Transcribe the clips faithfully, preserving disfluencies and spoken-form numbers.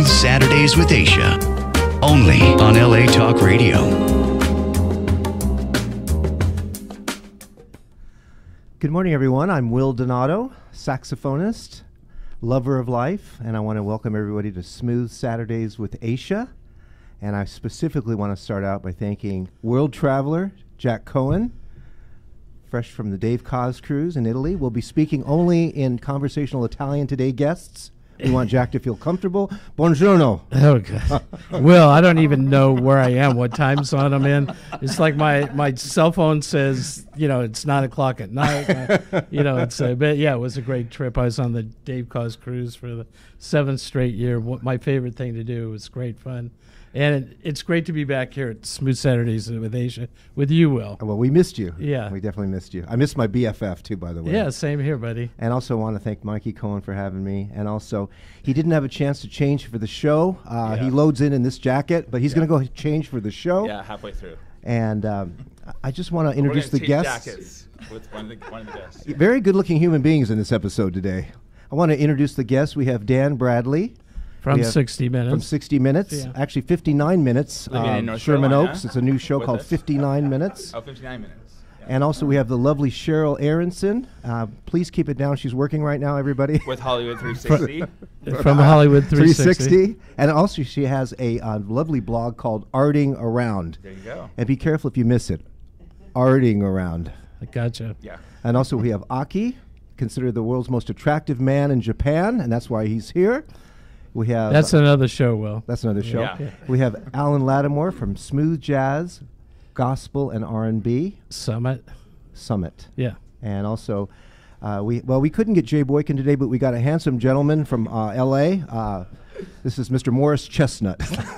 Smooth Saturdays with Aisha, only on L A Talk Radio. Good morning, everyone. I'm Will Donato, saxophonist, lover of life, and I want to welcome everybody to Smooth Saturdays with Aisha. And I specifically want to start out by thanking world traveler Jack Cohen, fresh from the Dave Cos cruise in Italy. We'll be speaking only in conversational Italian today, guests. We want Jack to feel comfortable. Buongiorno. Oh, God. Will, I don't even know where I am, what time zone I'm in. It's like my, my cell phone says, you know, it's nine o'clock at night. uh, you know, it's a, but yeah, it was a great trip. I was on the Dave Cos cruise for the seventh straight year. What my favorite thing to do. It was great fun. And it, it's great to be back here at Smooth Saturdays with Aisha, with you, Will. Well, we missed you. Yeah. We definitely missed you. I missed my B F F, too, by the way. Yeah, same here, buddy. And also want to thank Mikey Cohen for having me. And also, he didn't have a chance to change for the show. Uh, Yeah. He loads in in this jacket, but he's Yeah. going to go change for the show. Yeah, halfway through. And um, I just want to We're introduce gonna the change guests. jackets with one of the, one of the guests. Very good-looking human beings in this episode today. I want to introduce the guests. We have Dan Bradley. From We have sixty minutes. From sixty minutes. Yeah. Actually, fifty-nine minutes. Living in um, North Sherman Carolina Oaks. It's a new show with called us. fifty-nine minutes. Oh, fifty-nine minutes. Yeah. And also, we have the lovely Cheryl Aronson. Uh, please keep it down. She's working right now, everybody. With Hollywood three sixty. From Hollywood three sixty. And also, she has a uh, lovely blog called Arting Around. There you go. And be careful if you miss it. Arting Around. I gotcha. Yeah. And also, we have Aki, considered the world's most attractive man in Japan, and that's why he's here. We have That's another show, Will. that's another show. Yeah. We have Alan Lattimore from Smooth Jazz, Gospel, and R and B Summit. Summit. Yeah. And also, uh, we well, we couldn't get Jay Boykin today, but we got a handsome gentleman from uh, L A. Uh, this is Mister Morris Chestnut.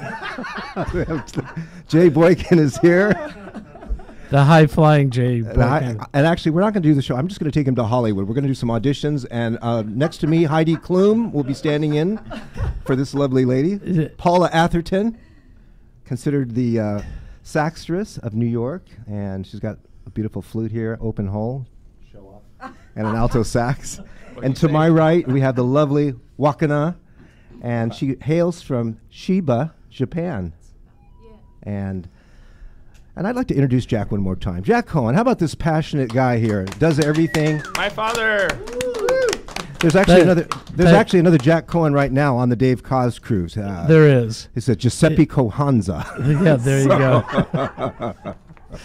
Jay Boykin is here. The high-flying Jay And, I, Boykin. and actually, we're not going to do the show. I'm just going to take him to Hollywood. We're going to do some auditions. And uh, next to me, Heidi Klum will be standing in for this lovely lady. Is it- Paula Atherton, considered the uh, saxtress of New York. And she's got a beautiful flute here, open hole. Show off. And an alto sax. And to my right, we have the lovely Wakana. And she hails from Chiba, Japan. And... And I'd like to introduce Jack one more time. Jack Cohen, how about this passionate guy here? Does everything. My father. There's actually That- another. There's that- actually another Jack Cohen right now on the Dave Cos cruise. Uh, There is. It's a Giuseppe Cohanza. Yeah, there you go.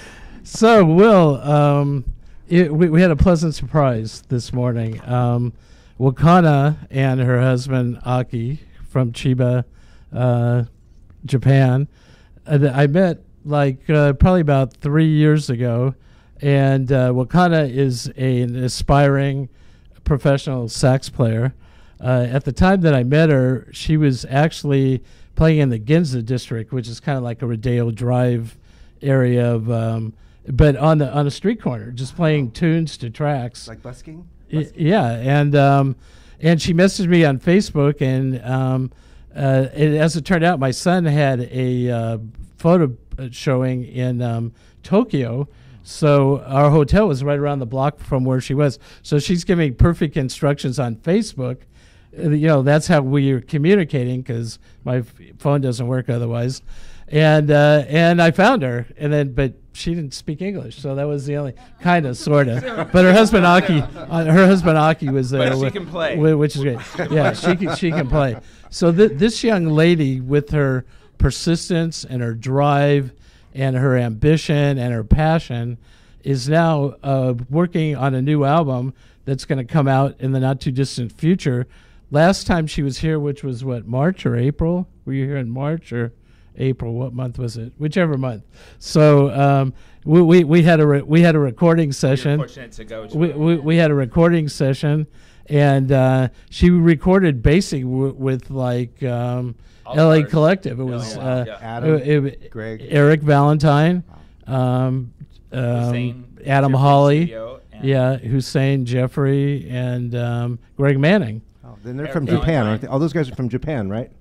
So, Will, um, it, we, we had a pleasant surprise this morning. Um, Wakana and her husband, Aki, from Chiba, uh, Japan, uh, th- I met like uh, probably about three years ago. And uh, Wakana is a, an aspiring professional sax player. Uh, at the time that I met her, she was actually playing in the Ginza district, which is kind of like a Rodeo Drive area of, um, but on the on a street corner, just playing tunes to tracks. Like busking? I- yeah, and um, and she messaged me on Facebook, and um, uh, it, as it turned out, my son had a uh, photo showing in um, Tokyo. So our hotel was right around the block from where she was. So she's giving perfect instructions on Facebook. Uh, you know, that's how we are communicating because my f- phone doesn't work otherwise. And uh, and I found her, and then but she didn't speak English, so that was the only kind of sort of. But her husband Aki, uh, her husband Aki was there, But she with- can play. wi- which is great. Yeah, she can she can play. So th- this young lady, with her persistence and her drive and her ambition and her passion, is now uh, working on a new album that's going to come out in the not too distant future. Last time she was here, which was what, March or April? Were you here in March or April? What month was it? Whichever month. So um, we, we we had a re- we had a recording session. You're fortunate to go to We, we we had a recording session, and uh, she recorded basically w- with like um, All L A stars. Collective. It Oh, was wow. uh, Yeah. Adam, it- it- Greg. Eric Valentine, um, um, Hussein, Adam Jeffrey Hawley, Studio, and yeah, Hussein, Jeffrey, and um, Greg Manning. Oh, then they're Eric from Valentine. Japan, aren't they? All those guys are from Japan, right?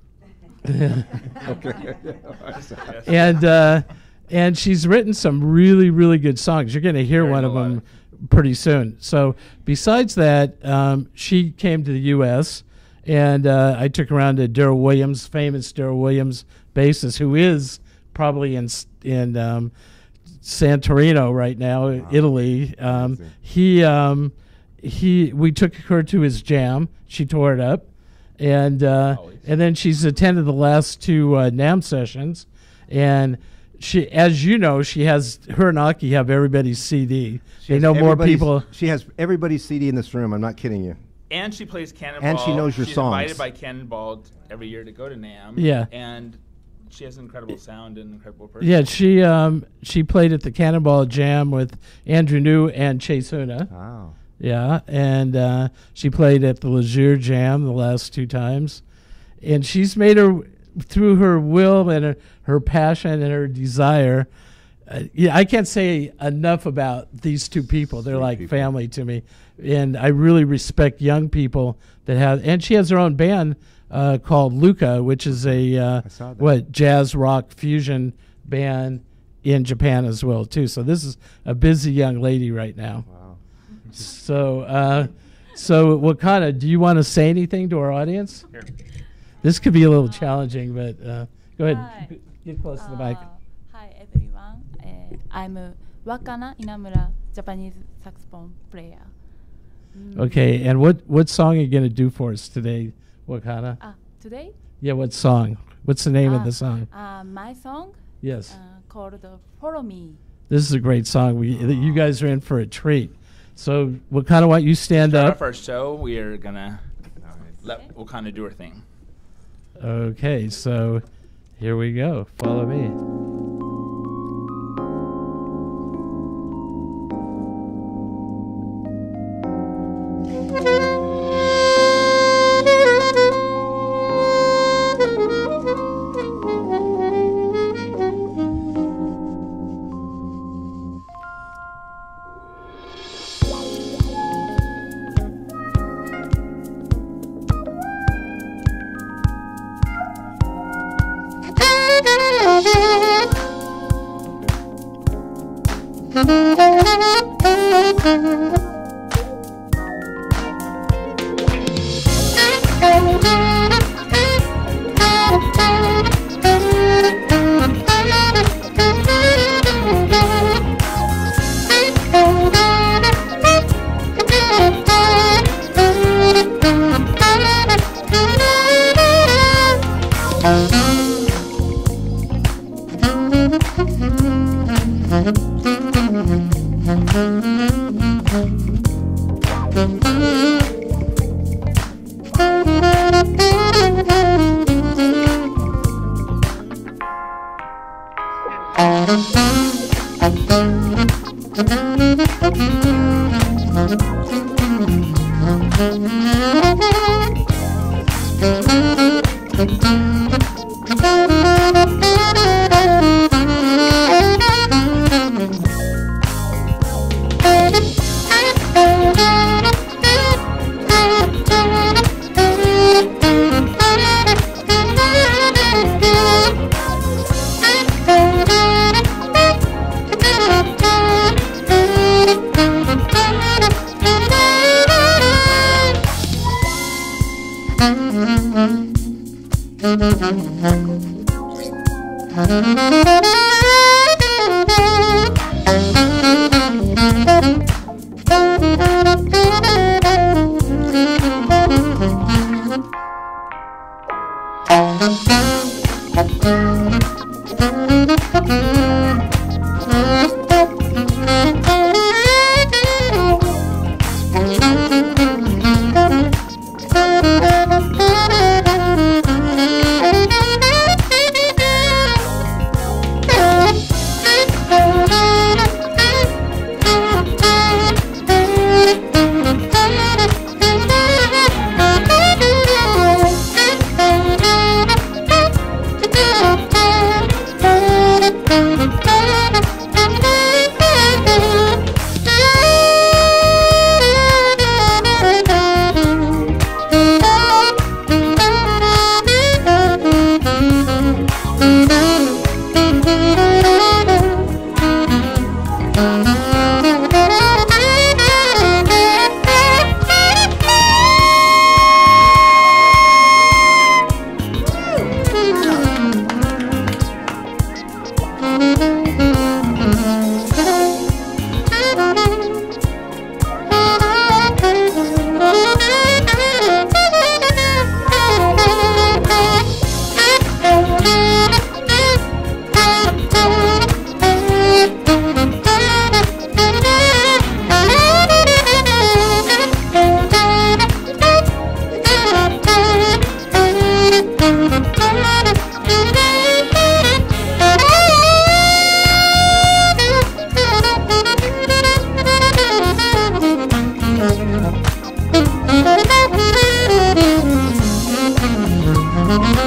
and uh, and she's written some really really good songs. You're going to hear Hearing one a of lot. them pretty soon. So besides that, um, she came to the U S And uh, I took her around to Daryl Williams, famous Daryl Williams bassist, who is probably in s- in um, Santorino right now, Wow. Italy. Um, Amazing. he um, he we took her to his jam. She tore it up, and uh, Always. and then she's attended the last two uh, NAMM sessions, and she, as you know, she has her and Aki have everybody's C D. She They has know more everybody's- people. She has everybody's C D in this room. I'm not kidding you. And she plays Cannonball. And she knows your She's songs. invited by Cannonball every year to go to NAMM. Yeah. And she has an incredible sound and an incredible person. Yeah, she um, she played at the Cannonball Jam with Andrew New and Chase Huna. Wow. Yeah, and uh, she played at the Leisure Jam the last two times, and she's made her through her will and her, her passion and her desire. Uh, yeah, I can't say enough about these two people. They're Sweet like people. family to me, and I really respect young people that have. And she has her own band uh, called Luca, which is a uh, I saw that. what jazz rock fusion band in Japan as well too. So this is a busy young lady right now. Wow. So, uh, so Wakana, do you want to say anything to our audience? Here. This could be a little challenging, but uh, go ahead. Hi. Get close to the mic. Uh, hi everyone. Uh, I'm uh, Wakana Inamura, Japanese saxophone player. Mm. Okay, and what, what song are you going to do for us today, Wakana? Ah, today, Yeah, what song? What's the name of Ah, the song? uh, my song Yes, uh, called uh, "Follow Me." this is a great song. We, you guys are in for a treat. So, Wakana, why don't you stand Start up? off our show. We are going to let Wakana do her thing. Okay, so here we go. Follow me. Thank you.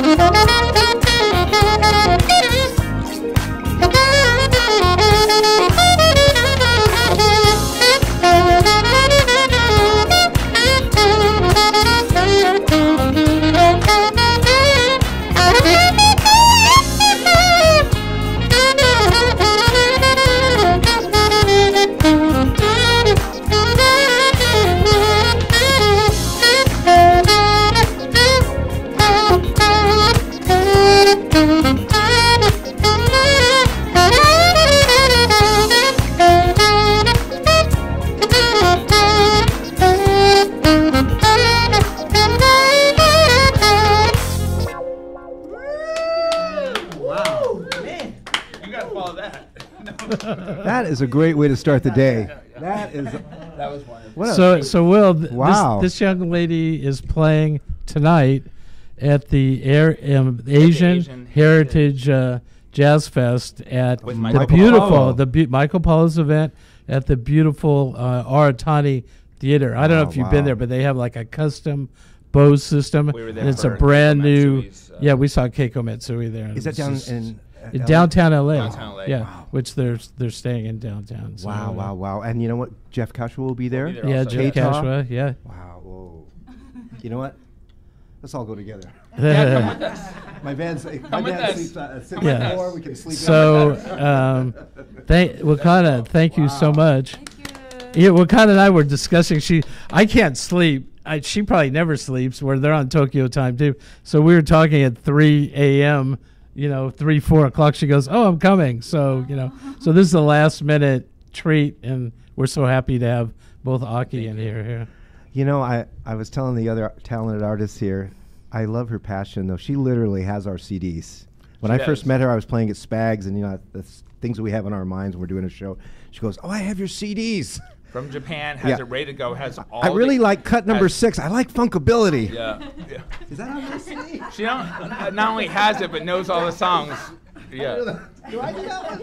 That is a great way to start the day. That is. That was wonderful. What a- So, so Will, th- Wow. this, this young lady is playing tonight at the Air, um, Asian, Asian Heritage uh, Jazz Fest at With the Michael beautiful, Paula. the be- Michael Paula's event at the beautiful uh, Aratani Theater. I don't know Wow, if you've wow. been there, but they have like a custom Bose system, We were there and it's a for brand Keiko new. Matsui's, uh, yeah, we saw Keiko Matsui there. Is that It's down just- in uh, in L A? downtown L A? Downtown L A. Yeah, Wow. which they're they're staying in downtown. So, Wow, uh, wow, wow. And you know what? Jeff Kashua will be there? be there. Yeah, Also, Jay yeah. Cashua. Yeah. Wow, whoa. You know what? Let's all go together. Yeah, come with us. My band's my Come with band us. sleeps uh, sits Come on with the us. floor. We can sleep. So, um, thank Wakana, thank you so Wow. much. Thank you. Yeah, Wakana and I were discussing. She, I can't sleep. I, she probably never sleeps. Where they're on Tokyo time too. So we were talking at three a m. You know, three, four o'clock. She goes, "Oh, I'm coming." So you know, so this is the last minute treat, and we're so happy to have both Aki in here. Here. You know, I, I was telling the other talented artists here, I love her passion, though. She literally has our C Ds. When She I does. first met her, I was playing at Spags, and, you know, the s- things that we have in our minds when we're doing a show. She goes, oh, I have your C Ds. From Japan, has Yeah. it ready to go, has all I really the, like cut number has- six. I like funkability. Yeah, yeah. Is that on this C D? She don't, uh, not only has it, but knows all the songs. Yeah. Do I do that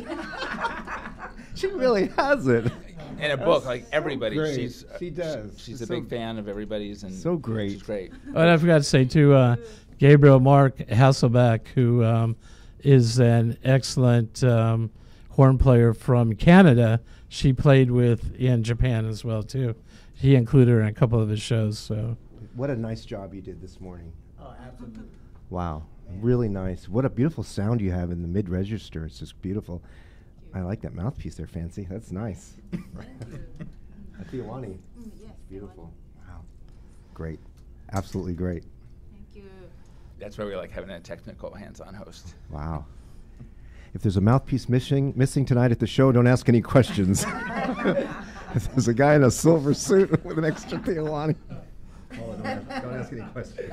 one? She really has it. In a book, like everybody, great. she's uh, She does. She's It's a so- big fan of everybody's, and So great. She's great. Oh, and I forgot to say too, uh, Gabriel Mark Hasselbeck, who um, is an excellent um, horn player from Canada. She played with in Japan as well too. He included her in a couple of his shows. So What a nice job you did this morning. Oh, absolutely. Wow. Really nice. What a beautiful sound you have in the mid register. It's just beautiful. I like that mouthpiece there, Fancy. That's nice. Tiwani. Yes, Beautiful. Wow. Great. Absolutely great. Thank you. That's why we like having a technical hands-on host. Wow. If there's a mouthpiece missing missing tonight at the show, don't ask any questions. If there's a guy in a silver suit with an extra Tiwani. Oh, don't, ask, don't ask any questions.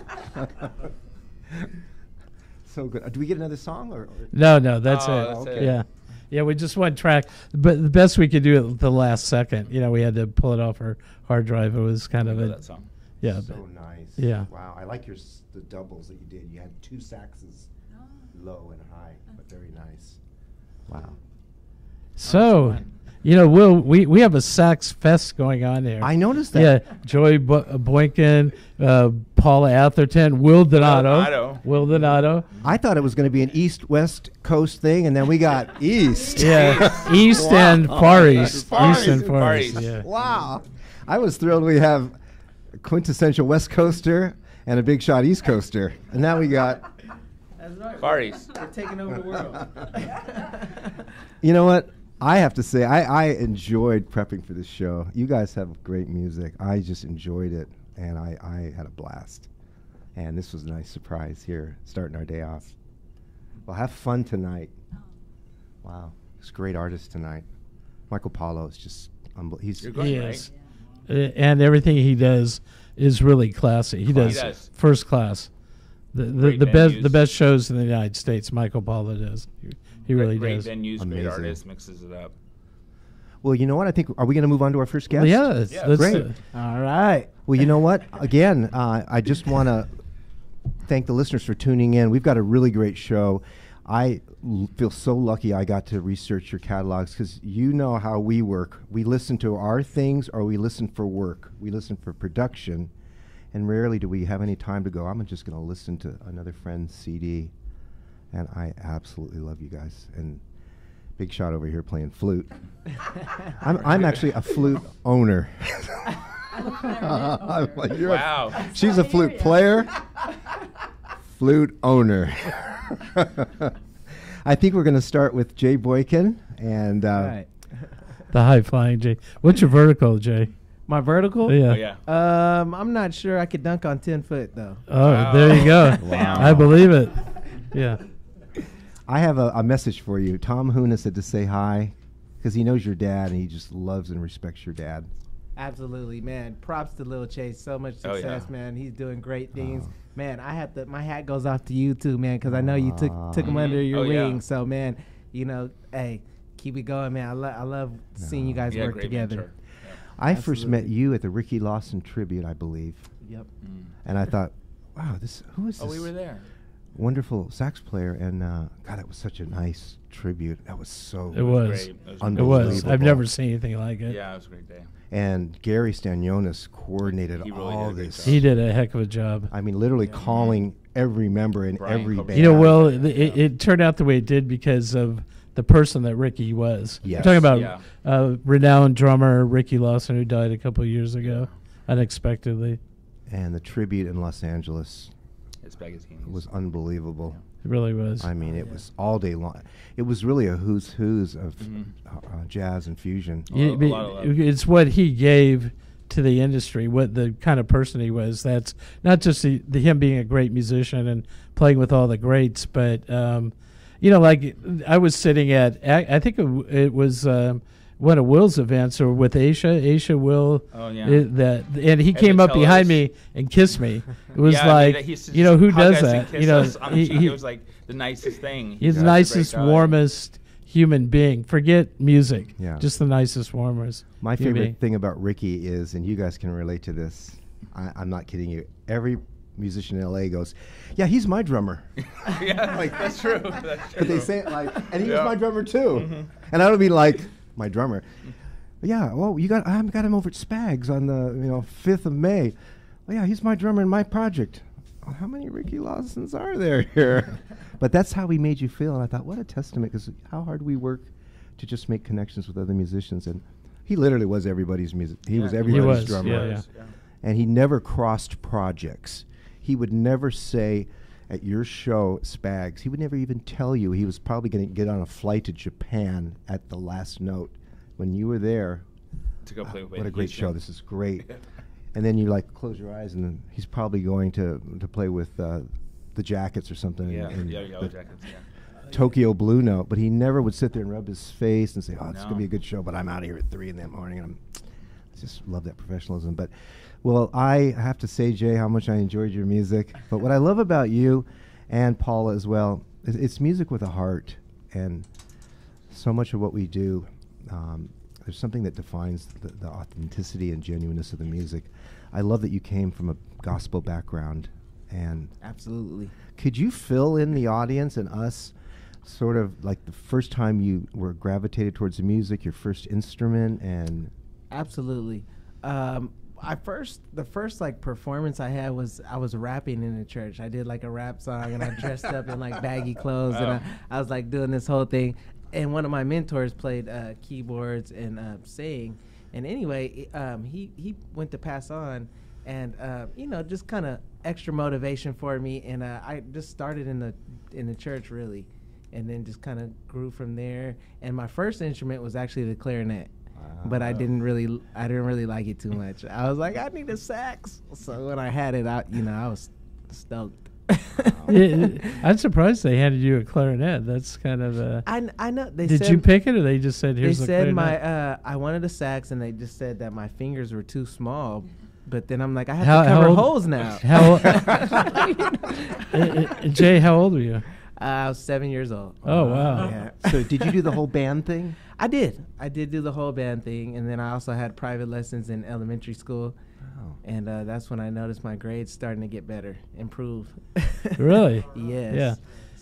So good. Uh, do we get another song? Or, or no, no, that's Oh, it. that's okay. it. Yeah, yeah. We just one track, but the best we could do at the last second. You know, we had to pull it off our hard drive. It was kind I of love a that song. yeah. so but- nice. Yeah. Wow. I like your s- the doubles that you did. You had two saxes, low and high, but very nice. Wow. So, fun. you know, Will, we we have a sax fest going on here. I noticed that. Yeah, Joy Bo- uh, Boykin, uh, Paula Atherton, Will Donato, Donato. Will Donato. I thought it was going to be an east-west coast thing, and then we got east. Yeah, East and Far East, Far East and East. Far Far East. East. Yeah. Wow. I was thrilled we have a quintessential West Coaster and a big shot East Coaster. And now we got, Far East. We're taking over the world. you know what? I have to say, I, I enjoyed prepping for this show. You guys have great music. I just enjoyed it, and I, I had a blast. And this was a nice surprise here, starting our day off. Well, have fun tonight. Wow. It's great artist tonight. Michael Paula is just, unbel- he's You're good, He right? is. Uh, and everything he does is really classy. He does, does. first class. The the, Great the best venues. the best shows in the United States. Michael Paula does. He, he really great does. venues, Amazing. great artists, mixes it up. Well, you know what? I think, are we going to move on to our first guest? Well, yeah, that's, Yeah. that's Great. uh, All right. Well, you know what? Again, uh, I just want to thank the listeners for tuning in. We've got a really great show. I l- feel so lucky I got to research your catalogs because you know how we work. We listen to our things or we listen for work. We listen for production. And rarely do we have any time to go, I'm just going to listen to another friend's C D. And I absolutely love you guys. And Big Shot over here playing flute. I'm, I'm actually a flute owner. I'm like, you're Wow. a, she's a flute player, flute owner. I think we're going to start with Jay Boykin. And uh, All right. The high flying Jay. What's your vertical, Jay? My vertical? Yeah. Oh, yeah. Um, I'm not sure I could dunk on ten foot though. Oh, Wow. there you go. Wow. I believe it. Yeah. I have a, a message for you. Tom Huna said to say hi because he knows your dad and he just loves and respects your dad. Absolutely, man. Props to Lil Chase. So much Oh, success, yeah. man. He's doing great things. Oh. Man, I have to. My hat goes off to you too, man, because I know you took took him Mhm. under your Oh, yeah. wing. So, man, you know, hey, keep it going, man. I love I love seeing you guys Yeah, work great together. mentor. I first met Absolutely. you at the Ricky Lawson tribute, I believe. Yep. Yeah. Mm. And I thought, wow, this who is Oh, this we were there. wonderful sax player? And uh, God, it was such a nice tribute. That was so It was. Great. It was, It Unbelievable. was. I've never seen anything like it. Yeah, it was a great day. And Gary Stanionis coordinated He really all did a great this. job. He did a heck of a job. I mean, literally Yeah. calling every member in Brian every Coburn. band. You know, well, Yeah. th- it, it turned out the way it did because of the person that Ricky was. Yes. We're talking about Yeah. uh, renowned drummer Ricky Lawson, who died a couple of years ago, unexpectedly. And the tribute in Los Angeles It's magazine. was unbelievable. It really was. I mean, it Yeah. was all day long. It was really a who's who's of Mhm. uh, uh, jazz and fusion. A You- lot- a but lot of love. it's what he gave to the industry, what the kind of person he was. That's not just the, the him being a great musician and playing with all the greats, but um, you know, like I was sitting at, I I think it, w- it was um, one of Will's events, or with Aisha, Aisha Will. Oh, yeah. it- that and he And came the up behind cellos. me and kissed me. It was Yeah, I mean, like, that he used to you know, who just hug does us and that? kiss You know, us on the he, cheek. he- It was like the nicest thing. he's the Yeah. nicest, Great guy. warmest human being. Forget music. Yeah. Just the nicest, warmest. My human favorite being. thing about Ricky is, and you guys can relate to this, I, I'm not kidding you, every musician in L A goes, yeah, he's my drummer. Yeah, like that's true. That's true. But they say it like, and he Yeah. was my drummer too. Mhm. And I don't mean like my drummer. Yeah, well, you got, I got him over at Spags on the, you know, fifth of May. Well, yeah, he's my drummer in my project. Well, how many Ricky Lawsons are there here? But that's how he made you feel. And I thought, what a testament, because how hard we work to just make connections with other musicians. And he literally was everybody's music. He Yeah, was he everybody's was, drummer. yeah, yeah. Yeah. And he never crossed projects. He would never say at your show, Spags, he would never even tell you he was probably going to get on a flight to Japan at the last note. When you were there, To go play uh, with what a great Houston. show, this is great. And then you like close your eyes and then he's probably going to, to play with uh, the Jackets or something. Yeah, in, in yeah, Yellow the Jackets. Yeah. Tokyo Blue Note, but he never would sit there and rub his face and say, oh, it's No. going to be a good show, but I'm out of here at three in the morning. And I'm, I just love that professionalism. But, well, I have to say, Jay, how much I enjoyed your music. But what I love about you and Paula as well, is it's music with a heart. And so much of what we do, um, there's something that defines the, the authenticity and genuineness of the music. I love that you came from a gospel background. And Absolutely. could you fill in the audience and us sort of like the first time you were gravitated towards the music, your first instrument, and Absolutely. Um, I first, the first like performance I had was I was rapping in the church. I did like a rap song and I dressed up in like baggy clothes and I, I was like doing this whole thing. And one of my mentors played uh, keyboards and uh, sang. And anyway, i- um, he he went to pass on, and uh, you know, just kind of extra motivation for me. And uh, I just started in the in the church really, and then just kind of grew from there. And my first instrument was actually the clarinet. But I didn't really, I didn't really like it too much. I was like, I need a sax. So when I had it, I, you know, I was stoked. Yeah, I'm surprised they handed you a clarinet. That's kind of a. I, kn- I know. They Did said, you pick it, or they just said, They "Here's the said clarinet"? my, uh, I wanted a sax, and they just said that my fingers were too small. But then I'm like, I have How- to how cover old- holes now. How, Uh, uh, Jay? How old were you? Uh, I was seven years old. Oh wow! Yeah. so did you do the whole band thing? I did. I did do the whole band thing, and then I also had private lessons in elementary school. Oh. And uh, that's when I noticed my grades starting to get better, improve. Really? Yes. Yeah.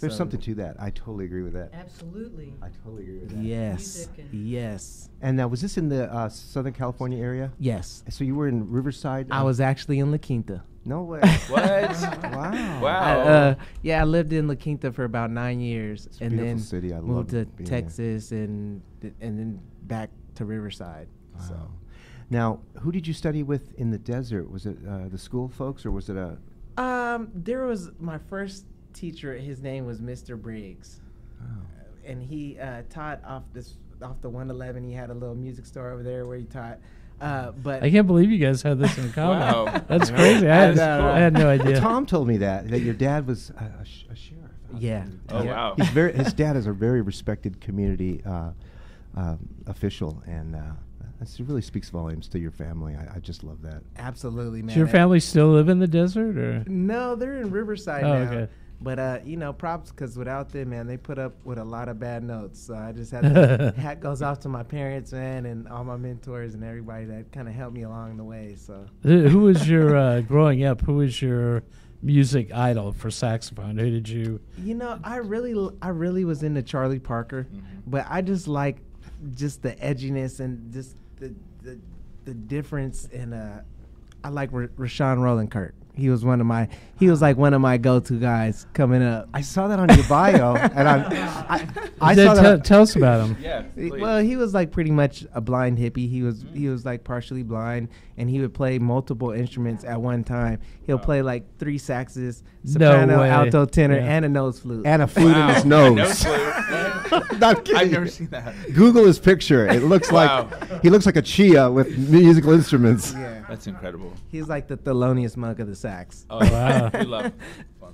There's So- something to that. I totally agree with that. Absolutely. I totally agree with that. Yes. Music and- Yes. And now, was this in the uh, Southern California area? Yes. So you were in Riverside? I uh, was actually in La Quinta. No way. What? Wow. Wow. I, uh, yeah, I lived in La Quinta for about nine years, It's a and beautiful then city. I love moved to being there. Texas, and th- and then back to Riverside. So Wow. Now, who did you study with in the desert? Was it uh, the school folks, or was it a? Um, there was my first teacher. His name was Mister Briggs, Oh. and he uh, taught off this off the one eleven. He had a little music store over there where he taught. Uh, but I can't believe you guys had this in common. Wow. That's Yeah. crazy. I had, That's cool. I had no idea. Tom told me that that your dad was a, a, sh- a sheriff. Yeah. Oh, Yeah. wow. He's very. His dad is a very respected community uh, um official, and uh, this really speaks volumes to your family. I, I just love that. Absolutely, man. Does your family still live in the desert, or? No, they're in Riverside Oh, now. okay. But uh, you know, props, because without them, man, they put up with a lot of bad notes. So I just had to, hat goes off to my parents, man, and all my mentors and everybody that kind of helped me along the way. So Who who was your uh, growing up? Who was your music idol for saxophone? Who did you? you know, I really, l- I really was into Charlie Parker, but I just like just the edginess and just the the, the difference in uh, I like R- Rashawn Roland Kirk. He was one of my, he was like one of my go-to guys coming up. I saw that on your bio, and I'm, I, I Th- saw tell, that. tell us about him. Yeah. He- please. Well, he was like pretty much a blind hippie. He was he was like partially blind, and he would play multiple instruments at one time. He'll Wow. play like three saxes, No soprano, way. alto, tenor, Yeah. and a nose flute. and a flute in Wow. his A nose. nose flute. Not kidding. I've never seen that. Google his picture. It looks Wow. like he looks like a chia with musical instruments. yeah, That's incredible. he's like the Thelonious Monk of the sax. Oh, Wow. we love. Fun.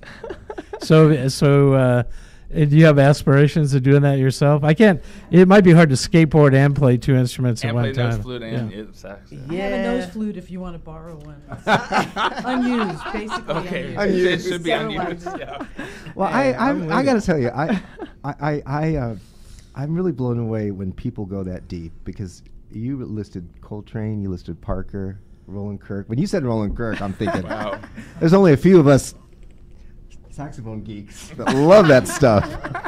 So so uh, uh, do you have aspirations of doing that yourself? I can't. It might be hard to skateboard and play two instruments And at one play nose time. flute and Yeah. it sax. I have a nose flute if you want to borrow one. Unused, basically. Okay. unused. It should be Several unused. ones. Yeah. Well, Yeah, I I'm I'm, with I it. got to tell you, I I I, I uh, I'm really blown away when people go that deep, because you listed Coltrane, you listed Parker, Roland Kirk. When you said Roland Kirk, I'm thinking, Wow. there's only a few of us saxophone geeks that love that stuff.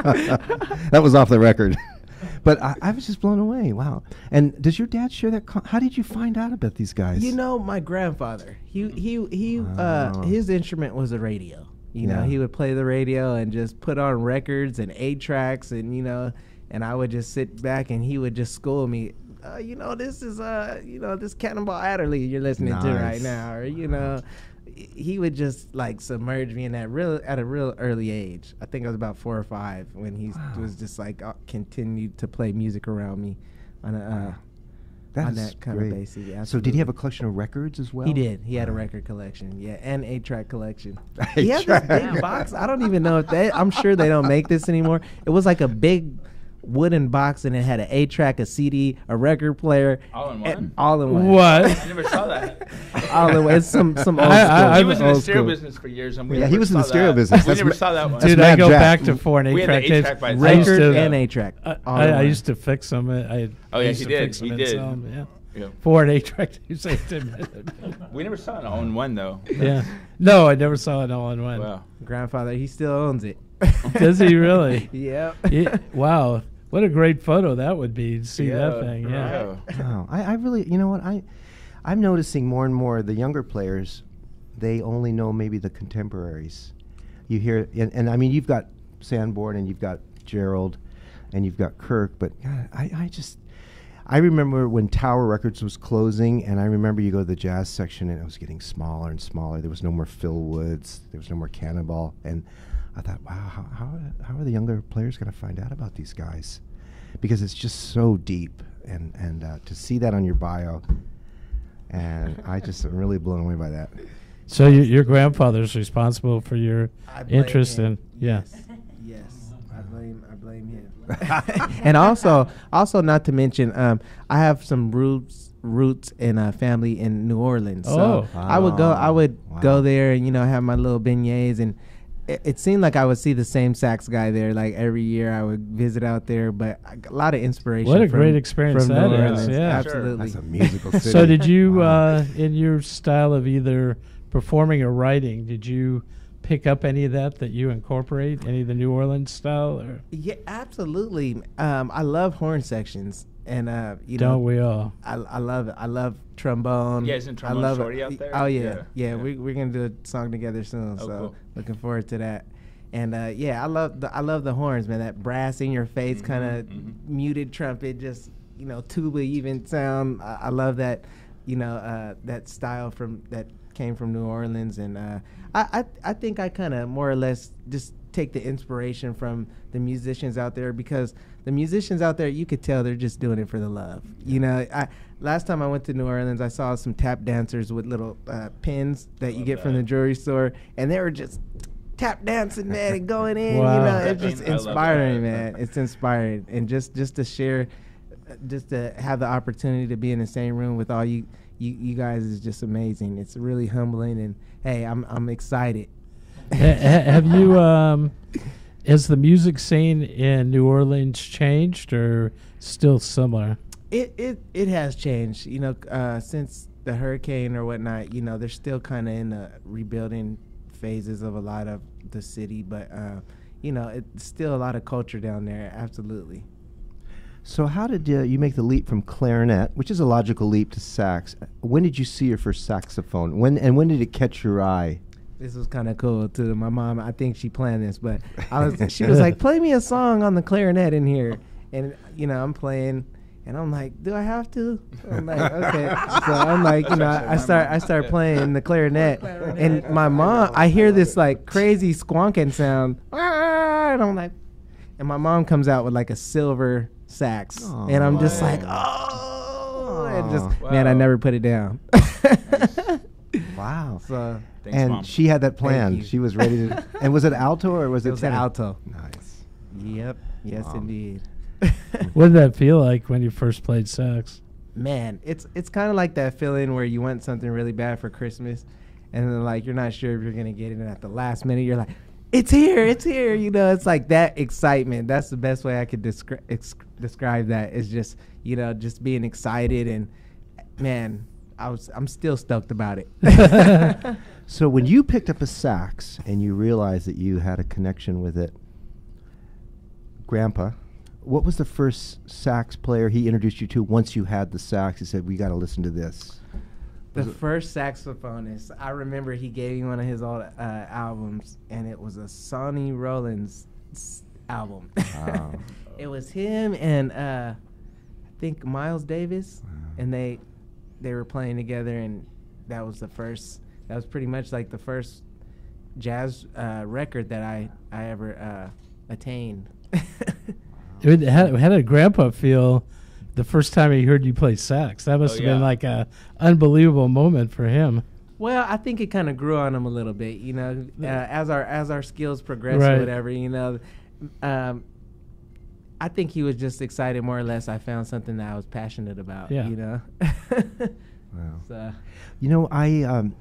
That was off the record. But I, I was just blown away. Wow. And does your dad share that? Con- How did you find out about these guys? You know, my grandfather, he he he, uh, Oh. his instrument was a radio. You know, Yeah. he would play the radio and just put on records and eight tracks, and you know, and I would just sit back and he would just school me. Uh, you know, this is uh, you know, this Cannonball Adderley you're listening to right Nice. now, or you know, he would just like submerge me in that real at a real early age. I think I was about four or five when he was just like uh, continued to play music around me on a. Uh, That on is that kind great. of basis. Yeah, So did he have a absolutely. collection of records as well? He did. He had a Wow. record collection, yeah, and eight track collection. Eight He had this track. big box. I don't even know if they. I'm sure they don't make this anymore. It was like a big wooden box, and it had an eight track, a C D, a record player, All in and one? all in one. What? I never saw that. All in one. It's some some old I- school. I- He I'm was in the old stereo school. business for years, and we Yeah, he never was in the saw stereo that. business. We That's never ma- saw that one. that's Dude, Mad I go Jack. back to four and eight We had the track eight tapes. track by I itself. used Record to, and eight track. I, all I, in I one. used to fix them. I, Oh, yeah, used he to did. fix them He and did. sell 'em, yeah. Yeah. Four and eight track tapes. I did. We never saw an all in one though. Yeah. No, I never saw it all in one. Wow. Grandfather, he still owns it. Does he really? Yep. Yeah. Wow. What a great photo that would be to see Yeah, that thing. Yeah. wow. Oh, I, I really, you know what, I, I'm noticing more and more the younger players, they only know maybe the contemporaries. You hear, and, and I mean, you've got Sanborn and you've got Gerald, and you've got Kirk, but God, I, I just, I remember when Tower Records was closing, and I remember you go to the jazz section, and it was getting smaller and smaller. There was no more Phil Woods, there was no more Cannonball, and I thought, wow, how how, how are the younger players going to find out about these guys? Because it's just so deep, and and uh, to see that on your bio, and I just am really blown away by that. So you, your grandfather's responsible for your I blame interest him. in yeah. Yes. Yes. I blame I blame him. And also also not to mention, um, I have some roots roots in a family in New Orleans. So Oh. I would go I would Wow. go there and, you know, have my little beignets, and it, it seemed like I would see the same sax guy there like every year. I would visit out there, but I got a lot of inspiration. What a from- great experience from that New is, Orleans. yeah. Sure. Absolutely. That's a musical city. So did you, Wow. uh, in your style of either performing or writing, did you pick up any of that that you incorporate, any of the New Orleans style? Or? Yeah, absolutely. Um, I love horn sections, and uh, you Don't know, we all? I, I love it. I love trombone. Yeah, isn't I trombone love shorty it. out there? Oh yeah, Yeah, yeah. yeah. We we're gonna do a song together soon, Oh, so cool. looking forward to that. And uh, yeah, I love the I love the horns, man. That brass in your face, Mhm, kind of mhm. muted trumpet, just you know, tuba even sound. I, I love that, you know, uh, that style from that came from New Orleans, and uh, I, I I think I kind of more or less just take the inspiration from the musicians out there, because the musicians out there, you could tell they're just doing it for the love. You know, I last time I went to New Orleans, I saw some tap dancers with little uh, pins that you Love get from that. the jewelry store, and they were just tap dancing, man, and going in. Wow. You know, it's That just means- I love inspiring, that. man. It's inspiring, and just just to share, uh, just to have the opportunity to be in the same room with all you you, you guys is just amazing. It's really humbling, and hey, I'm I'm excited. Ha- ha- have you, um, has the music scene in New Orleans changed or still similar? It it it has changed, you know, uh, since the hurricane or whatnot. You know, they're still kind of in the rebuilding phases of a lot of the city, but uh, you know, it's still a lot of culture down there. Absolutely. So how did uh, you make the leap from clarinet, which is a logical leap, to sax? When did you see your first saxophone? When and when did it catch your eye? This was kind of cool too. My mom, I think she planned this, but I was. She was like, "Play me a song on the clarinet in here," and you know, I'm playing, and I'm like, "Do I have to?" I'm like, "Okay." So I'm like, you know, I, I start, I start playing the clarinet, and my mom, I hear this like crazy squonking sound, "Ah," and I'm like, and my mom comes out with like a silver sax, Aw. and I'm just Wow. like, "Oh!" And just, Wow. man, I never put it down. Wow. So Thanks, and Mom. she had that Thank plan. you. She was ready to. And was it alto or was it, it was an tenor? alto. Nice. Yep. Yes, Wow. indeed. What did that feel like when you first played sax? Man, it's it's kind of like that feeling where you want something really bad for Christmas, and then like you're not sure if you're gonna get it, and at the last minute you're like, "It's here, it's here!" You know, it's like that excitement. That's the best way I could descri- ex- describe that. Is just you know just being excited, and man, I was I'm still stoked about it. So when you picked up a sax and you realized that you had a connection with it, Grandpa, what was the first sax player he introduced you to once you had the sax? He said, "We got to listen to this." The Was it- first saxophonist, I remember he gave me one of his old uh, albums, and it was a Sonny Rollins s- album. Wow. It was him and uh, I think Miles Davis, Wow. and they they were playing together, and that was the first. That was pretty much like the first jazz uh, record that I I ever uh, attained. It, how, how did Grandpa feel the first time he heard you play sax? That must Oh, have been yeah. like a unbelievable moment for him. Well, I think it kind of grew on him a little bit, you know, uh, as our as our skills progress Right. or whatever, you know. Um, I think he was just excited, more or less. I found something that I was passionate about, Yeah. you know. Wow. So, You know, I um,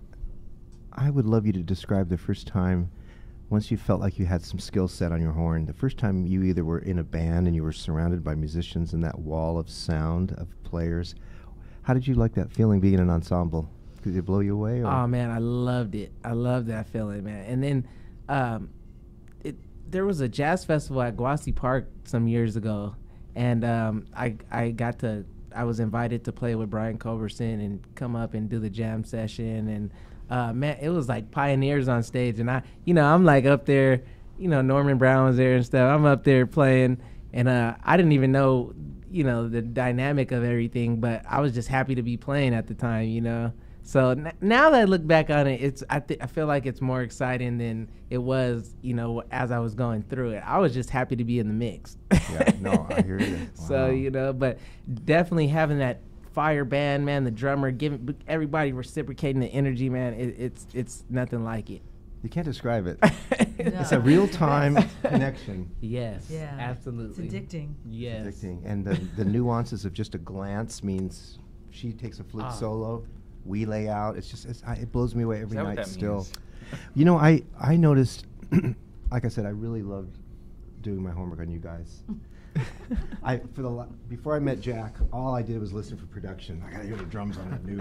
I would love you to describe the first time, once you felt like you had some skill set on your horn, the first time you either were in a band and you were surrounded by musicians and that wall of sound of players. How did you like that feeling being in an ensemble? Did it blow you away? Or? oh man, I loved it. I loved that feeling, man. And then, um, it there was a jazz festival at Guasi Park some years ago, and um, I I got to I was invited to play with Brian Culberson and come up and do the jam session, and uh, man, it was like pioneers on stage, and I you know I'm like up there, you know Norman Brown was there and stuff. I'm up there playing, and uh, I didn't even know you know the dynamic of everything, but I was just happy to be playing at the time, you know. So n- now that I look back on it, it's I, th- I feel like it's more exciting than it was, you know, as I was going through it. I was just happy to be in the mix. Yeah, no, I hear you. So Wow. you know, but definitely having that fire band, man, the drummer, giving everybody reciprocating the energy, man. It, it's it's nothing like it. You can't describe it. No. It's a real-time connection. Yes, Yeah. absolutely. It's addicting. Yes. Addicting. And the, the nuances of just a glance means she takes a flute Ah. solo, we lay out. It's just, it's, I, it blows me away every that what night that still. means? You know, I, I noticed, like I said, I really loved doing my homework on you guys. I for the la- before I met Jack, all I did was listen for production. I gotta hear the drums on that new.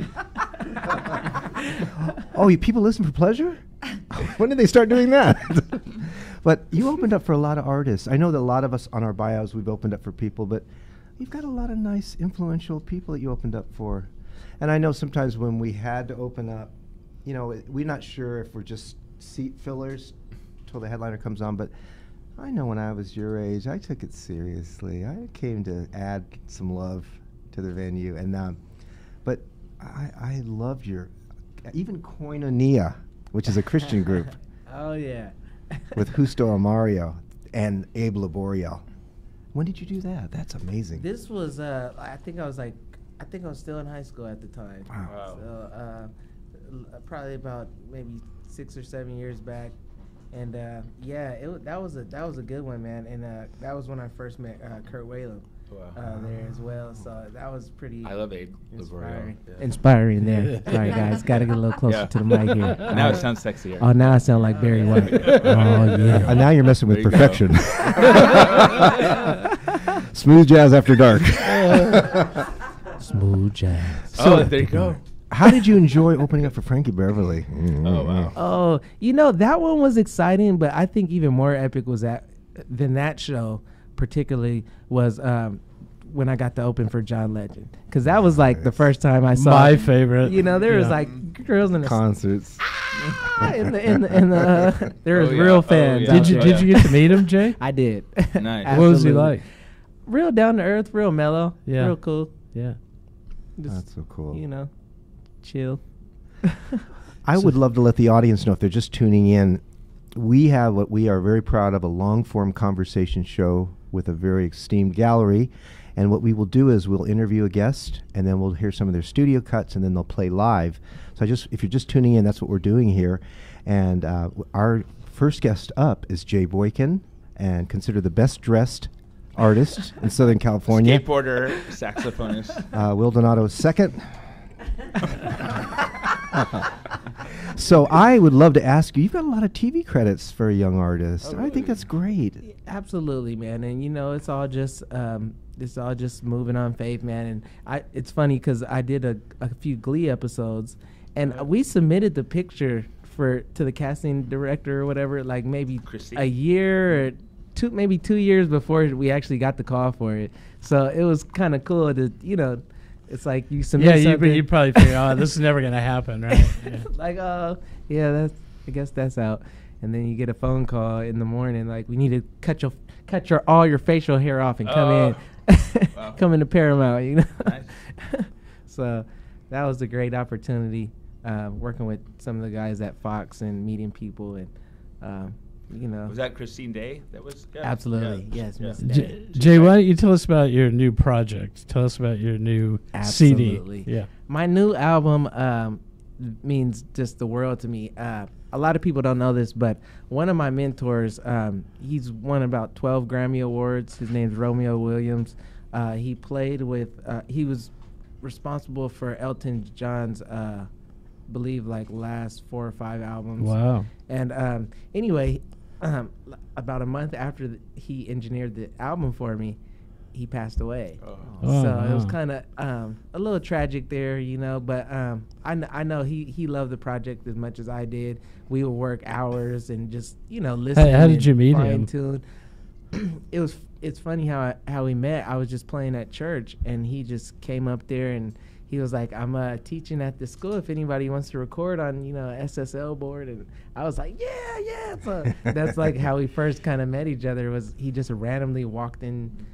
Oh, you people listen for pleasure? When did they start doing that? But you opened up for a lot of artists. I know that a lot of us on our bios we've opened up for people, but you've got a lot of nice, influential people that you opened up for. And I know sometimes when we had to open up, you know, it, we're not sure if we're just seat fillers till the headliner comes on, but I know when I was your age, I took it seriously. I came to add some love to the venue, and um, but I, I loved your, even Koinonia, which is a Christian group. Oh yeah. With Justo Amario and Abe Laboriel. When did you do that? That's amazing. This was, uh, I think I was like, I think I was still in high school at the time. Wow. Wow. So, uh, l- probably about maybe six or seven years back. And uh, yeah, it w- that was a that was a good one, man. And uh, that was when I first met uh, Kurt Whalum Wow. uh, there as well. So that was pretty I love Abe inspiring. Laboriel. Yeah. Inspiring there. Sorry guys, got to get a little closer Yeah. to the mic here. Now it sounds sexier. Oh, now I sound like Barry White. Oh yeah. And now you're messing with There you perfection. Smooth jazz after dark. Smooth jazz. Oh, there you go. How did you enjoy opening up for Frankie Beverly? Oh, wow. Oh, you know, that one was exciting, but I think even more epic was that than that show, particularly, was um, when I got to open for John Legend. Because that was like the first time I saw My favorite. You know, there was Yeah. like girls in the Concerts. ah, in the in the, in the uh, there was Oh, yeah. real Oh, fans. yeah. out Did you there. did you get to meet him, Jay? I did. Nice. What was he Absolutely. like? Real down to earth, real mellow, Yeah. real cool. Yeah. Just, That's so cool. you know, chill. I would love to let the audience know, if they're just tuning in, we have what we are very proud of, a long-form conversation show with a very esteemed gallery. And what we will do is we'll interview a guest, and then we'll hear some of their studio cuts, and then they'll play live. So I just, if you're just tuning in, that's what we're doing here. And uh, w- our first guest up is Jay Boykin, and considered the best-dressed artist in Southern California. Skateboarder, saxophonist. Uh, Will Donato's second. So I would love to ask you, you've got a lot of T V credits for a young artist. Oh, I think really? that's great. Absolutely, man. And you know, it's all just um, it's all just moving on faith, man. And I, it's funny because I did a, a few Glee episodes, and uh, we submitted the picture for to the casting director or whatever, like maybe Chrissy? a year or two, maybe two years before we actually got the call for it. So it was kind of cool to, you know, it's like you submit Yeah, you, something. you probably figure, oh, this is never going to happen, right? Yeah. Like, oh, yeah, that's, I guess that's out. And then you get a phone call in the morning, like, we need to cut your, cut your, all your facial hair off and come Oh. in, Wow. come into Paramount, you know? Nice. So that was a great opportunity, uh, working with some of the guys at Fox and meeting people and, um, you know. Was that Christine Day? That was yeah. Absolutely, Yeah. yes, Yeah. Miss J- Day. Jay, why don't you tell us about your new project? Tell us about your new Absolutely. C D. Yeah. My new album um, means just the world to me. Uh, a lot of people don't know this, but one of my mentors, um, he's won about twelve Grammy Awards. His name's Romeo Williams. Uh, he played with, uh, he was responsible for Elton John's, uh, believe, like last four or five albums. Wow. And um, anyway, um, l- about a month after th- he engineered the album for me, he passed away. Oh. Oh, so it was wow. kind of um, a little tragic there, you know. But um, I, kn- I know he, he loved the project as much as I did. We would work hours and just, you know, listen. how did and you meet him? fine-tune. It was it's funny how I, how we met. I was just playing at church, and he just came up there and he was like, I'm uh, teaching at the school if anybody wants to record on, you know, S S L board. And I was like, yeah, yeah. So that's like how we first kind of met each other, was he just randomly walked in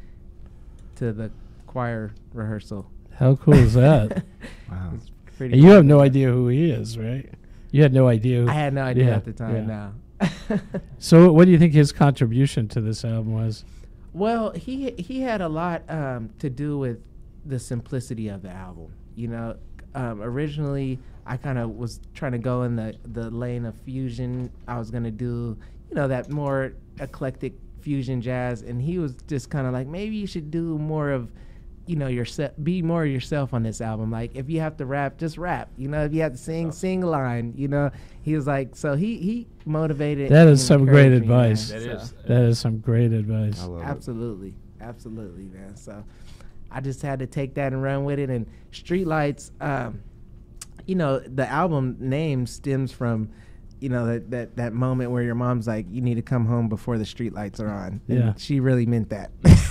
to the choir rehearsal. How cool is that? Wow. It's pretty And you cool. have no idea who he is, right? You had no idea. Who, I had no idea Yeah, at the time, yeah. no. So what do you think his contribution to this album was? Well, he he had a lot um, to do with the simplicity of the album. You know, um, originally I kind of was trying to go in the, the lane of fusion. I was gonna do, you know, that more eclectic fusion jazz, and he was just kind of like, maybe you should do more of you know, yourself, be more yourself on this album. Like, if you have to rap, just rap. You know, if you have to sing, sing a line. You know, he was like, so he he motivated. That is and some great encouraged me, man. advice. That So, is. That is some great advice. I love it. absolutely, absolutely, man. So I just had to take that and run with it. And Streetlights, um, you know, the album name stems from, you know, that, that, that moment where your mom's like, you need to come home before the streetlights are on. And Yeah. she really meant that.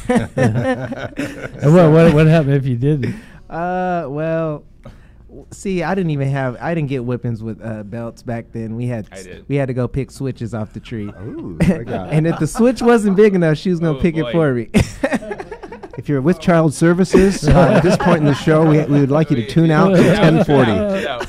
And what, what what happened if you didn't? Uh, well, w- see, I didn't even have, I didn't get whippings with uh, belts back then. We had, I did. we had to go pick switches off the tree. Ooh, I got it. And if the switch wasn't big enough, she was gonna Oh, pick boy. it for me. If you're with Child Services, uh, at this point in the show, we, we would like you to tune out at ten forty. Yeah,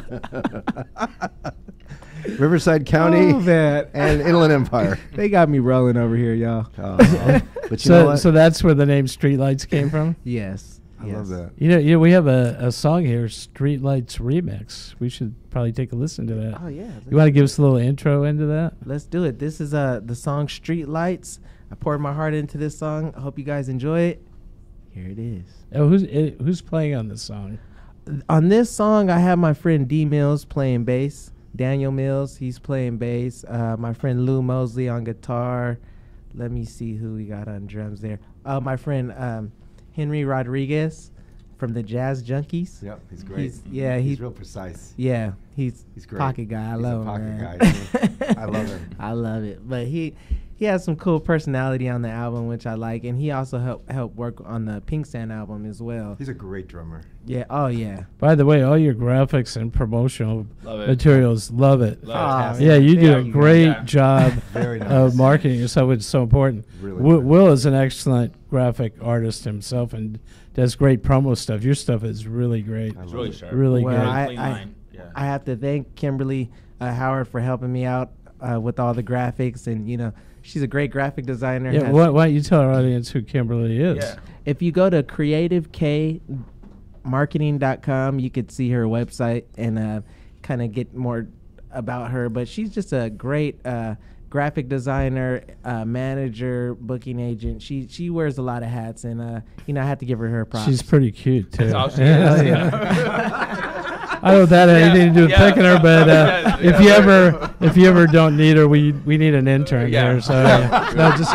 yeah. Riverside County Oh, man. and Inland Empire. They got me rolling over here, y'all. Uh, but you know So what? so that's where the name Streetlights came from. Yes. I yes. love that. You know, you know, we have a, a song here, Streetlights Remix. We should probably take a listen to that. Oh yeah. You want to give us a little intro into that? Let's do it. This is uh the song Street Lights. I poured my heart into this song. I hope you guys enjoy it. Here it is. Oh, who's eh, who's playing on this song? On this song, I have my friend D Mills playing bass. Daniel Mills, he's playing bass. Uh, my friend Lou Mosley on guitar. Let me see who we got on drums there. Uh, my friend um, Henry Rodriguez from the Jazz Junkies. Yep, he's great. He's, yeah, he's he's real precise. Yeah, he's He's great. pocket guy. I He's love a him. pocket man. guy, too. I love him. I love it. But he he has some cool personality on the album, which I like, and he also helped help work on the Pink Sand album as well. He's a great drummer. Yeah. Oh yeah. By the way, all your graphics and promotional Love it. materials, love it. Love it. Yeah, you do a Thank you. great Yeah. job Very nice. of marketing yourself, which is so important. Really Will, good. Will is an excellent graphic artist himself and does great promo stuff. Your stuff is really great. I It's love really it. sharp. Really Well, good. I- Clean I- line. Yeah. I have to thank Kimberly uh, Howard for helping me out uh, with all the graphics, and you know she's a great graphic designer. Yeah, has- why, why don't you tell our audience who Kimberly is? Yeah. If you go to creative k marketing dot com, you could see her website and uh, kind of get more about her. But she's just a great uh, graphic designer, uh, manager, booking agent. She she wears a lot of hats, and uh, you know I have to give her her props. She's pretty cute too. That's all she Yeah, is. yeah. I don't know if that had Yeah, anything to do with yeah. picking her, but uh, Yeah, if yeah. you ever if you ever don't need her, we we need an intern Yeah. here. So yeah. No, just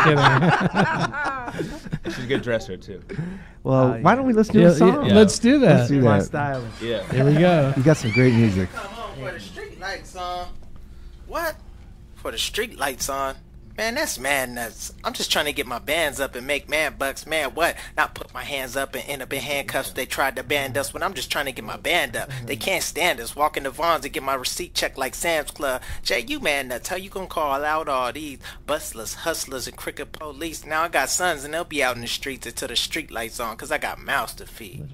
kidding. She's a good dresser too. Well, Uh, why don't we listen to Yeah, a song? yeah, let's do that. Let's do my that. style. Yeah. Here we go. You got some great music. Come on for the street lights on. What? For the street lights on? Man, that's mad nuts. I'm just trying to get my bands up and make man bucks. Man, what? Not put my hands up and end up in handcuffs. They tried to band us when I'm just trying to get my band up. They can't stand us. Walking to Vaughn's to get my receipt checked like Sam's Club. Jay, you man nuts. How you gonna call out all these bustlers, hustlers, and cricket police? Now I got sons and they'll be out in the streets until the street lights on because I got mouths to feed.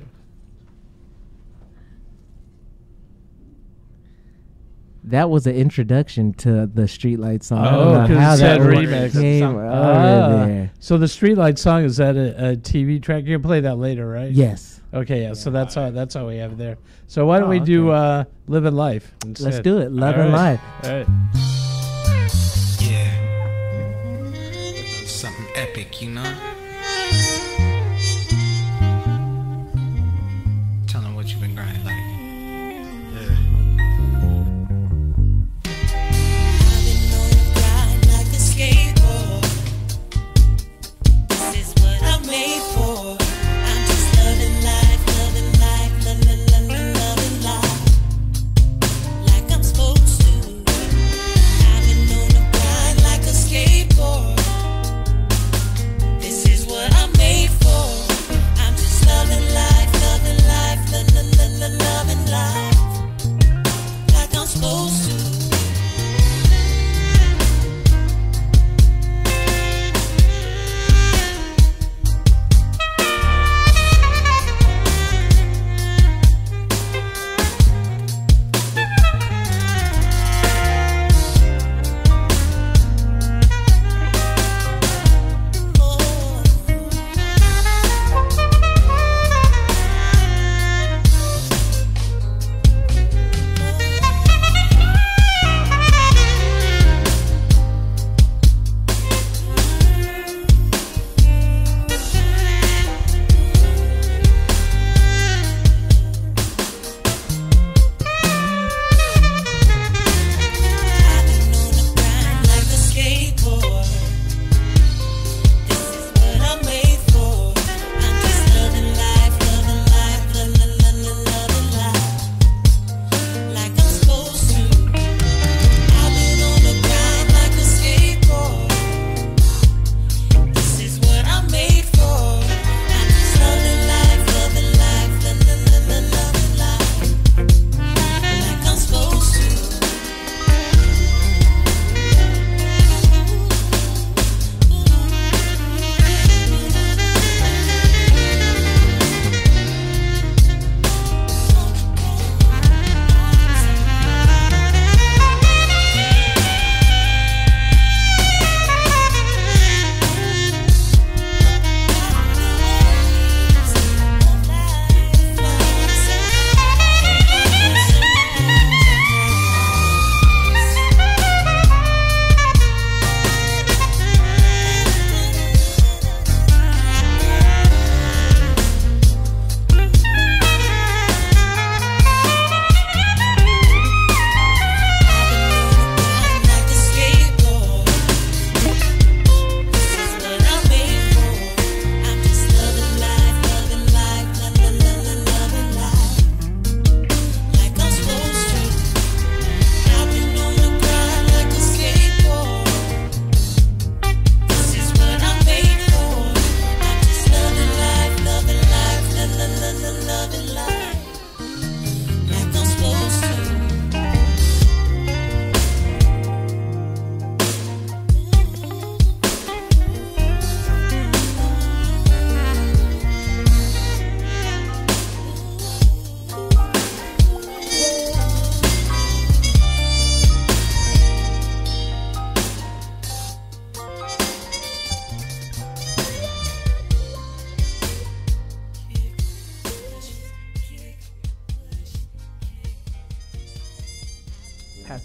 That was an introduction to the Streetlight song. I Oh, don't know 'cause how it said that remix. came Song. over Ah, there. so the Streetlight song, is that a, a T V track? You can play that later, right? Yes. Okay, yeah. So that's all. That's all we have there. So why don't Oh, we do okay. uh, "Living Life"? Let's instead? do it. Love All and right. life. All right. Yeah. Something epic, you know? Tell them what you've been grinding like. Yeah. I've been on the grind like a skateboard. This is what I'm made for. I'm just loving life, loving life, loving, loving, loving life, like I'm supposed to. I've been on the grind like a skateboard. This is what I'm made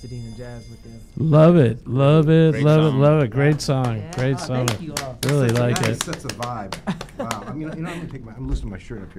Pasadena jazz with them. Love it, love it, Great love song. it, love it. Great song, Yeah. great Oh, song. thank you all. Really Such a like nice- it. Sets a vibe. Wow. I mean, you know, I'm gonna take my. I'm loosening my shirt up here.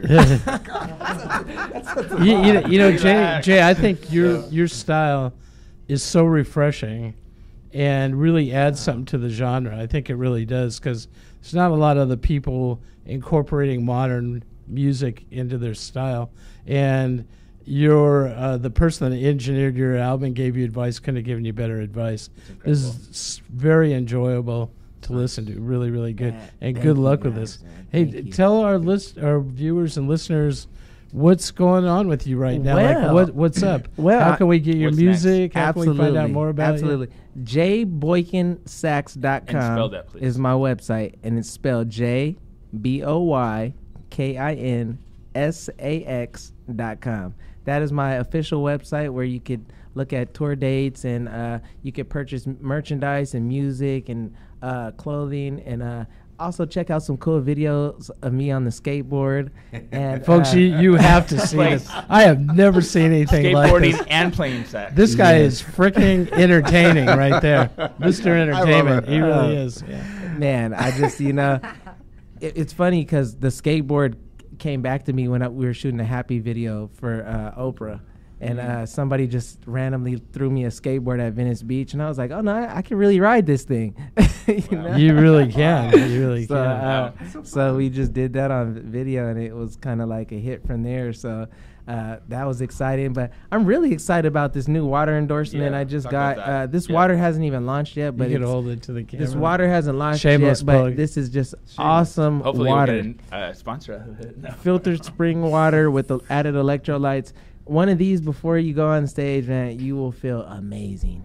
you, you know, you know Jay, Relax. Jay, I think your your style is so refreshing and really adds something to the genre. I think it really does, because there's not a lot of the people incorporating modern music into their style. And you're uh, the person that engineered your album, gave you advice, couldn't have given you better advice. This is s- very enjoyable to listen to. Really, really good. Yeah, and thank good you luck with guys, this. man. Hey, Thank d- you. tell our list, our viewers and listeners what's going on with you right now. like Well- what what's up? well, How I- can we get your What's next? music? How can we find out more about Absolutely. j boykin sax dot com And spell that, please. is my website, and it's spelled J B O Y K I N S A X dot com. That is my official website where you could look at tour dates, and uh, you could purchase m- merchandise and music and uh, clothing, and uh, also check out some cool videos of me on the skateboard. And Folks, uh, you, you have to see this. I have never seen anything like Skateboarding this. and playing sax. This guy Yeah. is freaking entertaining right there. Mister Entertainment. it. He really Oh. is. Yeah. Man, I just, you know, it, it's funny because the skateboard came back to me when I, we were shooting a Happy video for uh, Oprah. And uh, somebody just randomly threw me a skateboard at Venice Beach, and I was like, "Oh no, I, I can really ride this thing." you know? You really can. You really So, can. uh, so we just did that on video, and it was kind of like a hit from there. So uh, that was exciting. But I'm really excited about this new water endorsement Yeah, I just talk got. about that. Uh, this Yeah. water hasn't even launched yet, but you could it's- hold it to the camera. this water hasn't launched Shameless yet, but plug. this is just awesome Hopefully water. we'll get a uh, sponsor out of it. No. Filtered spring water with the added electrolytes. One of these before you go on stage, man, you will feel amazing.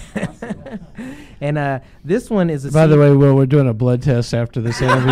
And uh, this one is a By the C- way, Will, we're doing a blood test after this interview.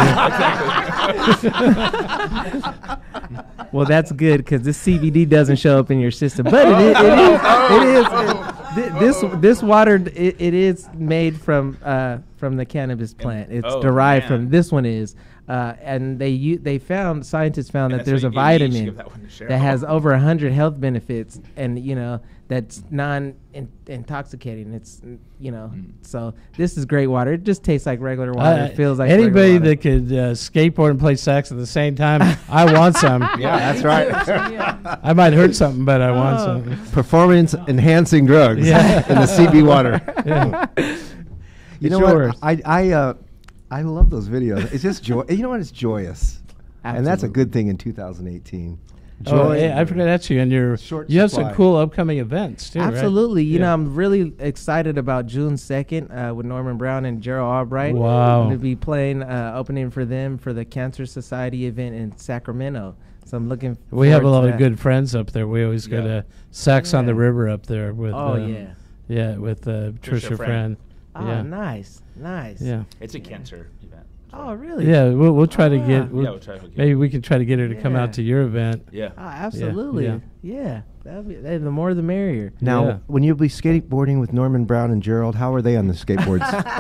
well, that's good because this C B D doesn't show up in your system, but it is. It is. It is it- thi- this this water it, it is made from uh, from the cannabis plant. It's oh, derived man. from. This one is, uh, and they u- they found scientists found And that that's there's a why you gave me- you should vitamin give that one to Cheryl. that has over a hundred health benefits, and you know that's non in- intoxicating. It's mm, you know Mm. so this is great water. It just tastes like regular water. Uh, it feels like anybody regular water. that could uh, skateboard and play sax at the same time. I want some. Yeah, that's right. I might hurt something, but I want Oh. some. Performance enhancing drugs Yeah. in the C B water. Yeah. You It's know yours. what? I I uh, I love those videos. It's just joy. You know what? It's joyous, and that's a Absolutely. good thing in two thousand eighteen. Oh, yeah, I forgot that's you. And you're, Short you have some supply. cool upcoming events, too, right? Absolutely. You Yeah. know, I'm really excited about June second uh, with Norman Brown and Gerald Albright. Wow. I'm going to be playing, uh, opening for them for the Cancer Society event in Sacramento. So I'm looking We have a forward lot to of that. good friends up there. We always go Yeah. to Sax on the Yeah. River up there with Oh, um, yeah. yeah, with uh, Trisha, Trisha Friend. Friend. Oh, yeah. nice. Nice. Yeah. It's a cancer event. so- Oh, really? Yeah, we'll, we'll try to Ah. get we'll, Yeah, we'll try to get maybe we can try to get her to come Yeah. out to your event. Yeah. Oh, absolutely. yeah. Yeah. That'd be, hey, the more the merrier. Now, Yeah. when you'll be skateboarding with Norman Brown and Gerald, how are they on the skateboards?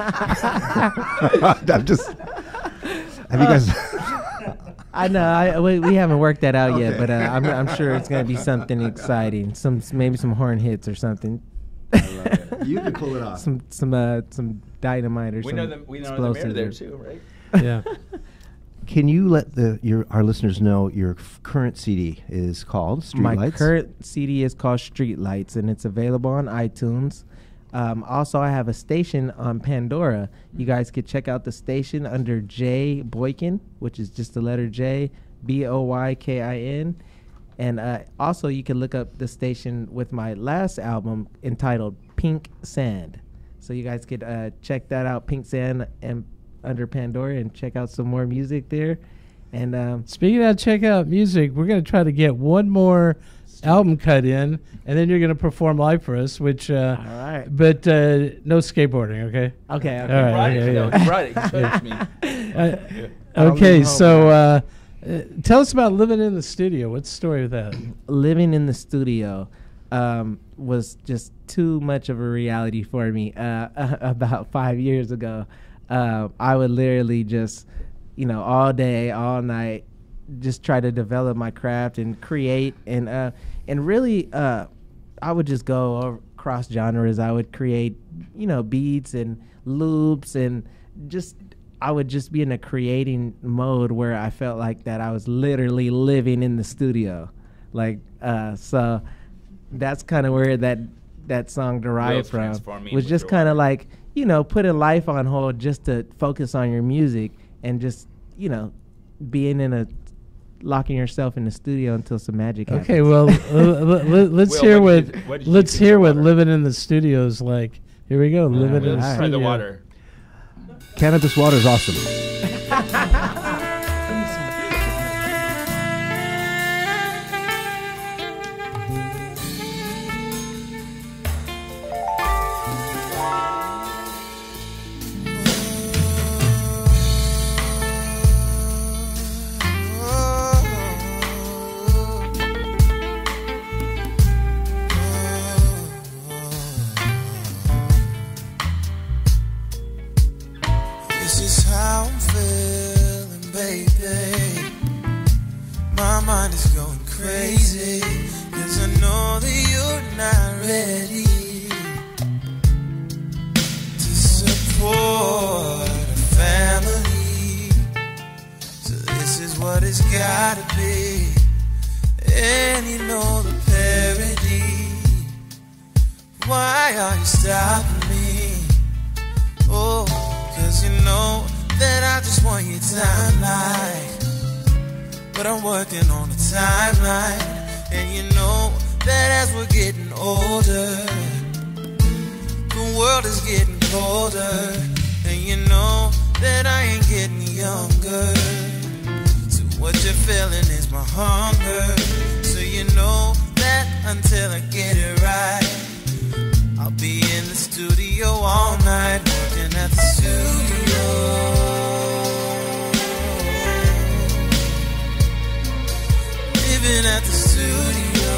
I'm just. Have you guys? I know. I, we, we haven't worked that out yet, Okay. but uh, I'm, I'm sure it's going to be something exciting. Some maybe some horn hits or something. You can pull it off. some some uh, some dynamite or We some know them. We know the mayor explosives there or- too, right? Yeah. Can you let the your our listeners know your f- current C D is called Street My Lights? current C D is called Street Lights, and it's available on iTunes. Um, also, I have a station on Pandora. You guys could check out the station under J Boykin, which is just the letter J, B O Y K I N. And uh, also, you can look up the station with my last album entitled Pink Sand. So you guys could uh, check that out, Pink Sand, and under Pandora, and check out some more music there. And um, Speaking of check out music, we're going to try to get one more album cut in, and then you're going to perform live for us, which, uh, all right, but uh, no skateboarding, okay? okay, okay. All right. Right. yeah, Yeah, yeah. yeah. Right. You showed it to me. Uh, I'll okay, leave home so uh, uh, tell us about living in the studio. What's the story with that? Living in the studio um, was just too much of a reality for me. Uh, about five years ago, uh, I would literally just, you know, all day, all night, just try to develop my craft and create, and uh, and really, uh, I would just go over, cross genres. I would create, you know, beats and loops, and just I would just be in a creating mode where I felt like that I was literally living in the studio. Like, uh, so that's kind of where that that song derived from. Was just kind of like, you know, putting life on hold just to focus on your music and just, you know, being in a locking yourself in the studio until some magic happens. Okay, well, uh, let, let's Will, hear what what, did you- what did you let's think of hear the what water? living in the studio is like. Here we go, living in the Let's studio. try the water. Cannabis water is awesome. This is how I'm feeling, baby. My mind is going crazy, 'cause I know that you're not ready to support a family. So this is what it's gotta be. And you know the parody. Why are you stopping me? Oh, 'cause you know that I just want your timeline. But I'm working on a timeline. And you know that as we're getting older, the world is getting colder. And you know that I ain't getting younger. So what you're feeling is my hunger. So you know that until I get it right, I'll be in the studio all night, working at the studio. Living at the studio.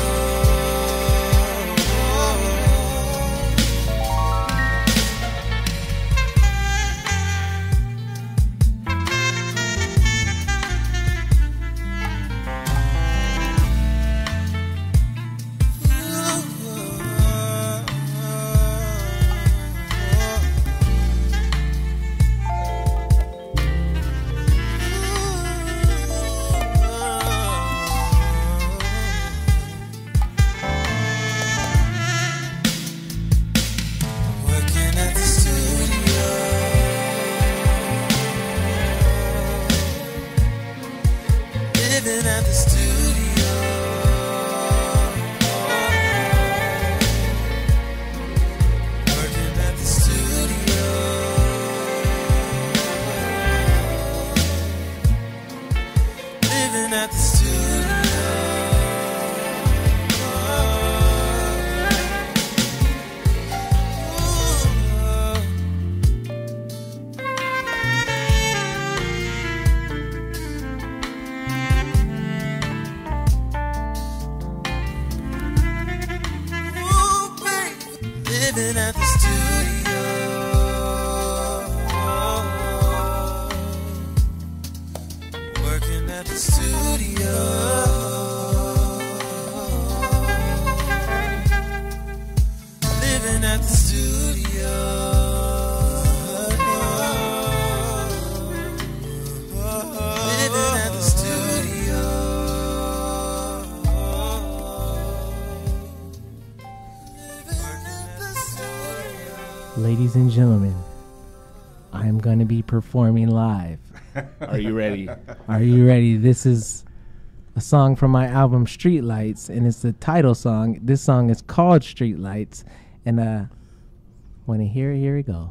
Living at the studio. Working at the studio. Living at the studio. Living at the studio. Ladies and gentlemen, I am going to be performing live. Are you ready? Are you ready? This is a song from my album Streetlights, and it's the title song. This song is called Streetlights, and uh, want to hear it? Here we go.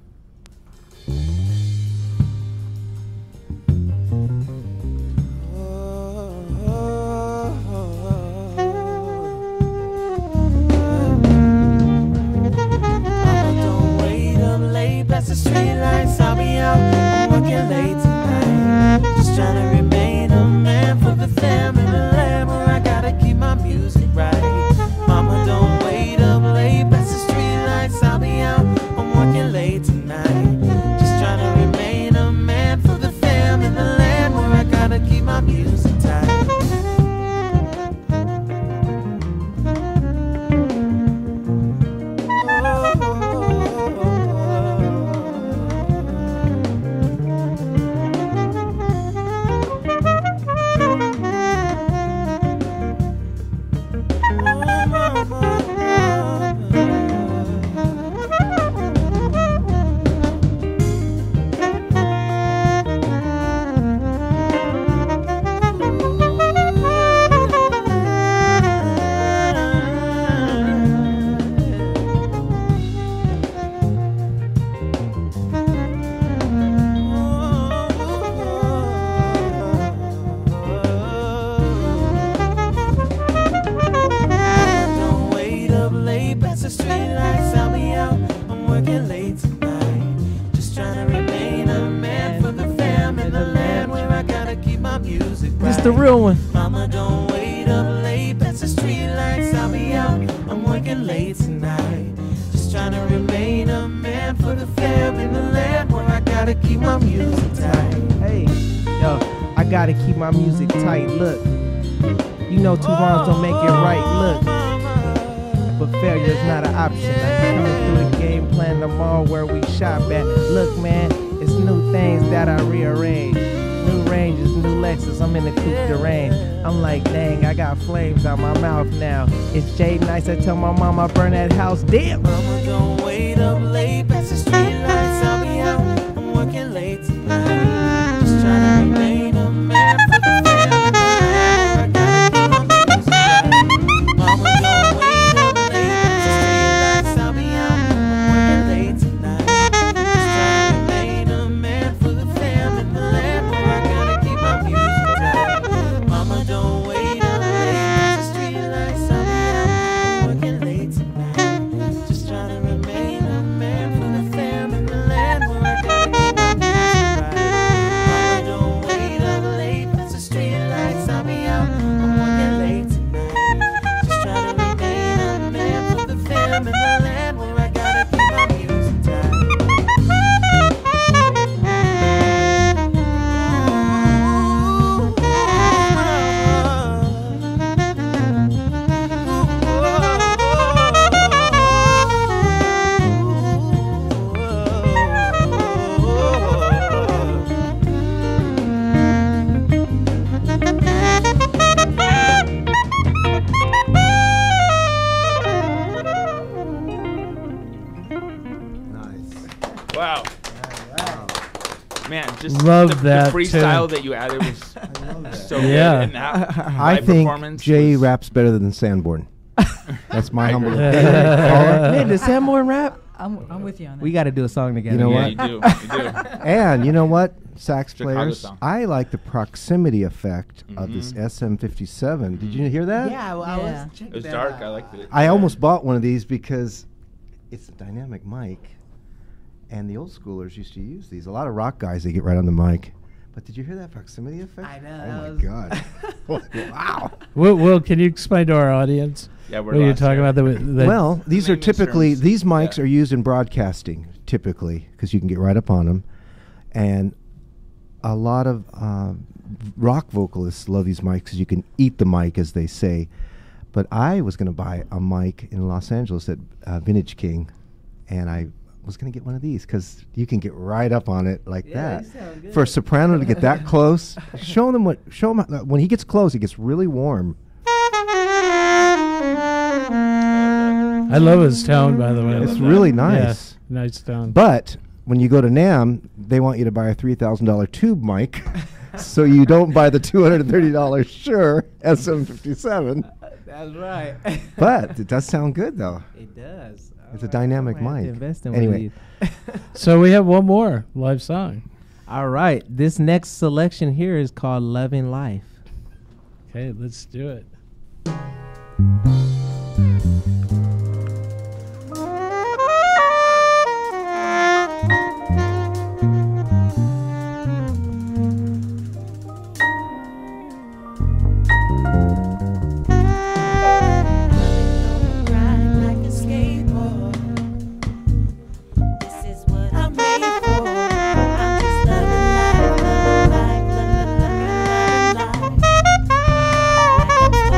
Past the street lights, I'll be out. I'm working late tonight. Just trying to remain a man for the family land where I gotta keep my music right. Mama, don't wait up late. Past the street lights, I'll be out. I'm working late tonight. Just trying to music right. It's the real one. Mama, don't wait up late past the street lights. I'll be out. I'm working late tonight. Just trying to remain a man for the fam in the land where I gotta keep my music tight. Hey, yo, I gotta keep my music tight. Look, you know two wrongs don't make it right. Look, but failure's not an option. I be coming through the game plan tomorrow where we shop at. Look, man, it's new things that I rearrange. New ranges, new Lexus, I'm in the coupe de range. I'm like, dang, I got flames out my mouth now. It's Jay Nice, I tell my mom I burn that house. Damn! Mama, don't wait up late past the street lights. I'll be out. I'm working late tonight. Just trying to remain a man for the family. I gotta keep my music right. Mama, don't wait up late past the street lights. I'll be out. I'm working late tonight. Just trying to remain a man for the family in the land where I gotta keep my music right. Mama, don't wait up late past the street lights. I'll be out. I'm working late tonight. Just trying to remain a man for the family in the land where I gotta keep my music right. Mama, don't wait up late past the street lights. I'll be out. I'm working late tonight. Just trying to remain a man for the family in the land where I gotta keep my music tight. Wow. Man, just Love the, that, the freestyle too. that you added was so Yeah. good. And that I live think performance Jay was- raps better than Sanborn. That's my I humble agree. opinion. Paula? Man, does Sanborn rap? I'm, I'm with you on that. We gotta do a song together. You know Yeah, what? you do. You do. And you know what, sax Chicago players? song. I like the proximity effect of this Mhm. S M fifty-seven. Did you hear that? Yeah, well, I Yeah. was checking It was that dark. out. I liked it. I almost bought one of these because it's a dynamic mic, and the old schoolers used to use these. A lot of rock guys, they get right on the mic. But did you hear that proximity effect? I know, Oh that my was- God! Wow. Will, Will, can you explain to our audience Yeah, we're what you're lost talking there. about? The, the Well, these are Layman's typically terms. these mics Yeah. are used in broadcasting typically because you can get right up on them, and a lot of uh, rock vocalists love these mics because you can eat the mic, as they say. But I was going to buy a mic in Los Angeles at uh, Vintage King, and I was going to get one of these because you can get right up on it like Yeah, that. you sound good. For a soprano to get that close, show them what. Show them how, when he gets close, he gets really warm. I love his tone, by the way. It's really nice. Yeah, nice tone. But when you go to NAMM, they want you to buy a three thousand dollar tube mic, so you don't buy the two hundred thirty dollar Shure S M fifty-seven. That's right. But it does sound good, though. It does. It's a All right, dynamic I might have to mic. invest in one of Anyway. these. So we have one more live song. All right. This next selection here is called Loving Life. Okay, let's do it. Ride like a skateboard. This is what I'm made for. I'm just loving life, loving life, loving, loving, loving life. Like I'm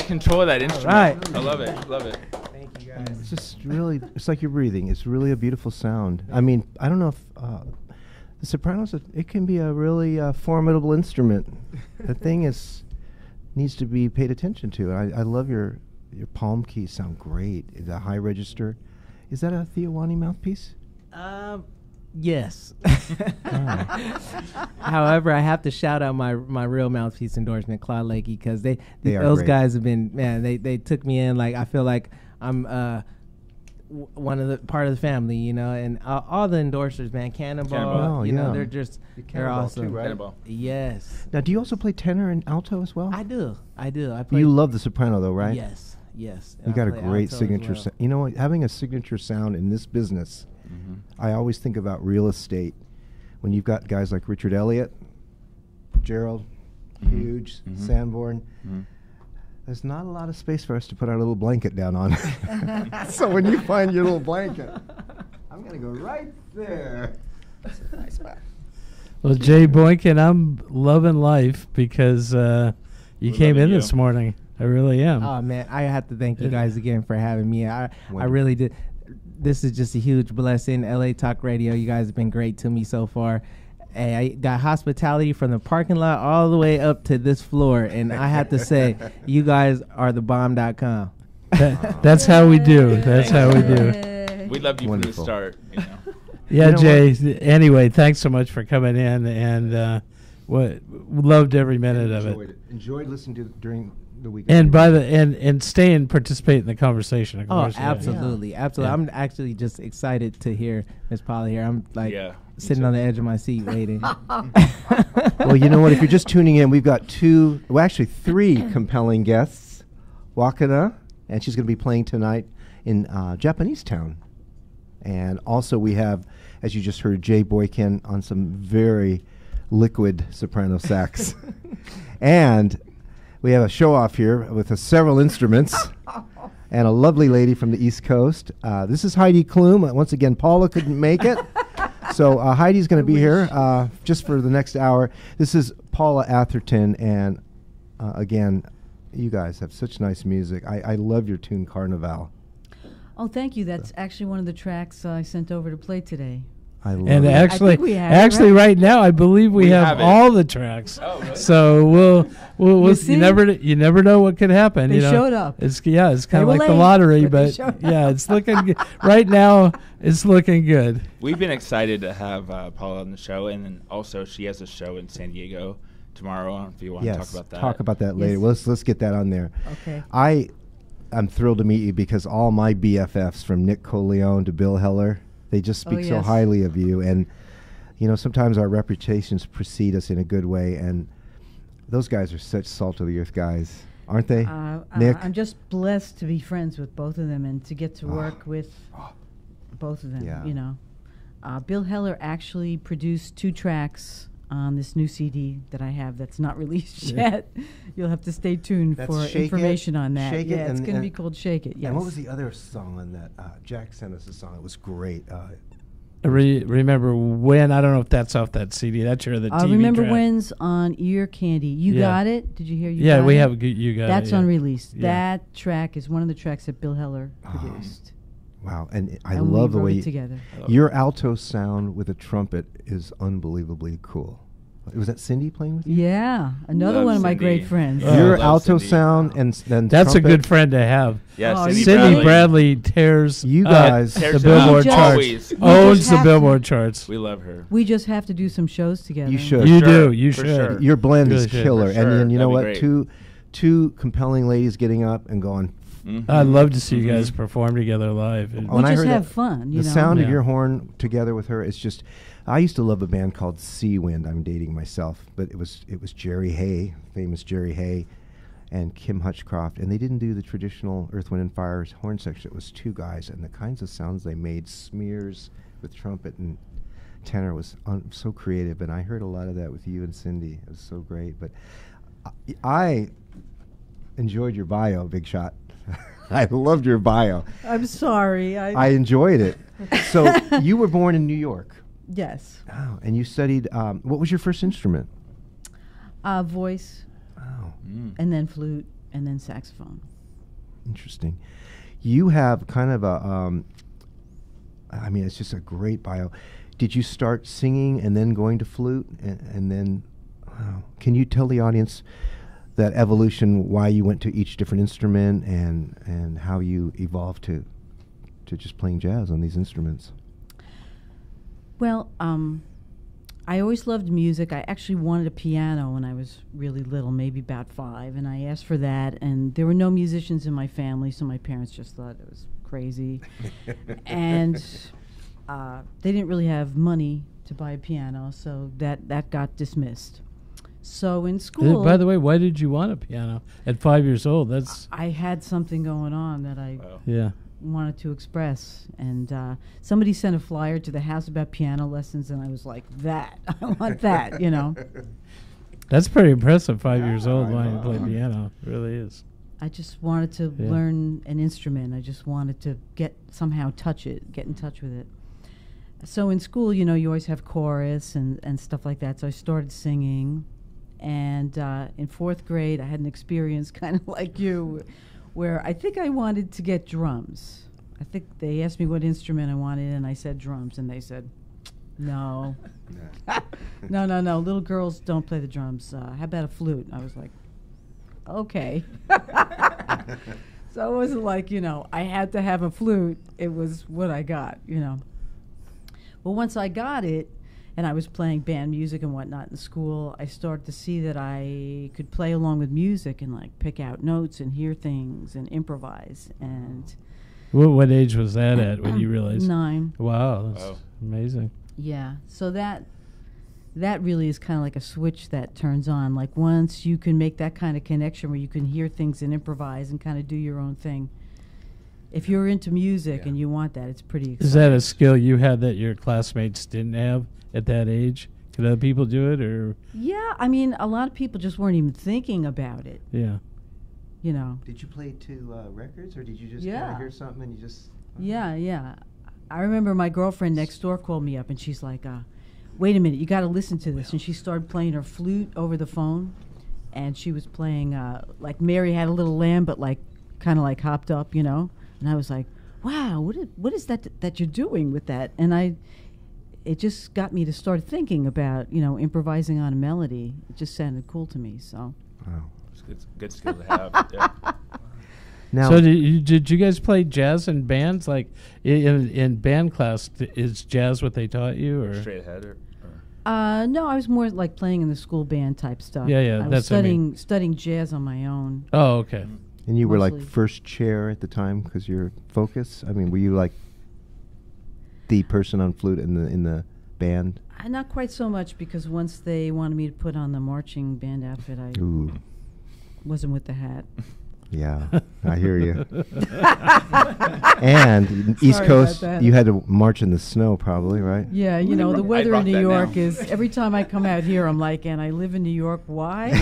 control of that instrument. right. I love it. Love it. Thank you guys. It's just really, it's like you're breathing. It's really a beautiful sound. I mean, I don't know if uh, the sopranos, it can be a really uh, formidable instrument. The thing is, needs to be paid attention to. I, I love your your palm keys sound great. The high register. Is that a Theowani mouthpiece? Um, yes. However, I have to shout out my my real mouthpiece endorsement, Claude Lakey, because they, They are those great. guys have been, man, they they took me in. Like, I feel like I'm uh w- one of the part of the family, you know, and uh, all the endorsers, man, Cannonball, Cannonball. Oh, you know, yeah. they're just they're Cannonball awesome. too, right? Cannonball. Yes, Now, do you also play tenor and alto as well? I do, I do. I play. You love the soprano, though, right? Yes, yes. You and I got a play great alto as signature well. sound. You know what? Having a signature sound in this business, Mm-hmm. I always think about real estate. When you've got guys like Richard Elliott, Gerald, Mhm. Hughes, Mhm. Sanborn, Mhm. there's not a lot of space for us to put our little blanket down on. So when you find your little blanket, I'm going to go right there. That's a nice spot. Well, Jay Boykin, I'm loving life because uh, you We're came loving in you. this morning. I really am. Oh man, I have to thank you Yeah. guys again for having me. I I Wonderful. really did. This is just a huge blessing. L A Talk Radio, you guys have been great to me so far. Hey, I got hospitality from the parking lot all the way up to this floor, and I have to say, you guys are the bomb dot com. That, that's how we do. That's how we do. Yay. We loved you Wonderful. from the start. You know. Yeah, You know Jay. th- Anyway, thanks so much for coming in, and uh, what loved every minute of Enjoyed it. it. Enjoyed listening to it during the week. And by the and and stay and participate in the conversation. Of Oh, course. yeah. absolutely, absolutely. Yeah. I'm actually just excited to hear Miss Paula here. I'm like Yeah, me sitting too. on the edge of my seat waiting. Well, you know what? If you're just tuning in, we've got two, well, actually three compelling guests. Wakana, and she's going to be playing tonight in uh, Japanese Town. And also we have, as you just heard, Jay Boykin on some very liquid soprano sax. And we have a show-off here with uh, several instruments and a lovely lady from the East Coast. Uh, this is Heidi Klum. Uh, once again, Paula couldn't make it. So uh, Heidi's going to be here uh, just for the next hour. This is Paula Atherton, and uh, again, you guys have such nice music. I, I love your tune, Carnival. Oh, thank you. That's actually one of the tracks I sent over to play today. I love And it. actually, we have it, actually, right? right now, I believe we, We have, have it. all the tracks. Oh, really? So we'll, we'll, we'll You you, see? never, you never know what could happen. They you know? showed up. It's yeah, it's kind of were like the late, lottery, but they but showed yeah, up. it's looking good. Right now. It's looking good. We've been excited to have uh, Paula on the show, and then also she has a show in San Diego tomorrow. I don't know if you want yes, to talk about that. talk about that later. Yes. Well, let's let's get that on there. Okay. I I'm thrilled to meet you because all my B F Fs, from Nick Coleone to Bill Heller, they just Oh, speak so yes. highly of you. And you know, sometimes our reputations precede us in a good way, and those guys are such salt of the earth guys, aren't they? Uh, Nick? uh, I'm just blessed to be friends with both of them and to get to Oh. work with both of them. Yeah. You know, uh, Bill Heller actually produced two tracks on this new C D that I have that's not released yet. You'll have to stay tuned That's for Shake It, information on that. Shake It, yeah, it's and- going to and- be called Shake It. Yes. And what was the other song on that? Uh, Jack sent us a song. It was great. Uh, Re- remember when? I don't know if that's off that C D. That's your the Uh, T V remember track. when's on Ear Candy. You Yeah. got it? Did you hear you Yeah, got we it? have g- you got That's it, yeah. unreleased. Yeah. That track is one of the tracks that Bill Heller Oh. produced. wow, and I and love we the wrote way it you, together. your alto sound with a trumpet is unbelievably cool. Was that Cindy playing with you? Yeah, another Love one of my Cindy. great friends. Oh. Your love alto Cindy. sound and s- then That's a trumpet. good friend to have. Yeah, Oh, Cindy, you Cindy Bradley. Bradley tears You uh, guys- the Tears it Billboard up. charts. Always. Owns just the have to- Billboard charts. We love her. We just have to do some shows together. You should. You sure, do. You for should. sure. Your blend Really is should. killer, For and, sure. and you know what? That'd be Two, two compelling ladies getting up and going. Mhm. I'd love to see you Mhm. guys perform together live. It- Oh, We and I just heard have that fun. You the know? sound of Yeah. your horn together with her is just. I used to love a band called Sea Wind. I'm dating myself, but it was it was Jerry Hay, famous Jerry Hay, and Kim Hutchcroft, and they didn't do the traditional Earth, Wind, and Fire's horn section. It was two guys, and the kinds of sounds they made, smears with trumpet and tenor, was un- so creative. And I heard a lot of that with you and Cindy. It was so great. But I, I enjoyed your bio, Big Shot. I loved your bio. I'm sorry. I, I enjoyed it. So you were born in New York. yes. Oh, and you studied. Um, what was your first instrument? Uh, voice Oh, Mm. and then flute. and then saxophone. Interesting. You have kind of a, um, I mean, it's just a great bio. Did you start singing and then going to flute, and, and then, wow. Can you tell the audience that evolution, why you went to each different instrument, and and how you evolved to to just playing jazz on these instruments? Well, um, I always loved music. I actually wanted a piano when I was really little, maybe about five, and I asked for that, and there were no musicians in my family, so my parents just thought it was crazy. And uh, they didn't really have money to buy a piano, so that, that got dismissed. So in school... Uh, by the way, why did you want a piano at five years old? That's I had something going on that I... Wow. yeah. wanted to express, and uh, somebody sent a flyer to the house about piano lessons, and I was like, that I want that, you know. That's pretty impressive. Five years Yeah, old I wanting to know. play piano, it really is. I just wanted to Yeah. learn an instrument. I just wanted to get somehow touch it, get in touch with it. So in school, you know, you always have chorus and, and stuff like that. So I started singing, and uh, in fourth grade, I had an experience kind of like you, where I think I wanted to get drums. I think they asked me what instrument I wanted, and I said drums, and they said, no. no, no, no, little girls don't play the drums. Uh, how about a flute? I was like, okay. So it wasn't like, you know, I had to have a flute. It was what I got, you know. Well, once I got it, and I was playing band music and whatnot in school, I started to see that I could play along with music and like pick out notes and hear things and improvise. And What, what age was that at when you realized? nine. Wow, that's Wow. amazing. Yeah. So that that really is kind of like a switch that turns on. Like once you can make that kind of connection where you can hear things and improvise and kind of do your own thing. If you're into music Yeah. and you want that, it's pretty exciting. Is that a skill you had that your classmates didn't have at that age? Could other people do it, or Yeah, I mean, a lot of people just weren't even thinking about it, yeah? you know. Did you play to uh, records, or did you just Yeah. kinda hear something and you just... Yeah, yeah. I remember my girlfriend next door called me up, and she's like, uh, wait a minute, you got to listen to this. And she started playing her flute over the phone, and she was playing, uh, like Mary Had a Little Lamb, but like kind of like hopped up, you know. And I was like, wow, what is, what is that that you're doing with that? And I, it just got me to start thinking about, you know, improvising on a melody. It just sounded cool to me, so. Wow. It's good, good skill to have. Yeah. Now, So did you, did you guys play jazz in bands? Like i- in in band class, th- is jazz what they taught you, or Straight ahead, or, or Uh, no, I was more like playing in the school band type stuff. Yeah, yeah, I was that's what I studying mean. studying jazz on my own. oh, okay. and you were like mostly- first chair at the time because your focus? I mean, were you like the person on flute in the in the band? Uh, not quite so much, because once they wanted me to put on the marching band outfit, I Ooh, wasn't with the hat. yeah, I hear you. And East Sorry Coast, about that. you had to march in the snow, probably, right? Yeah, you know, the I weather brought in New that York now. is, every time I come out here, I'm like, and I live in New York, why?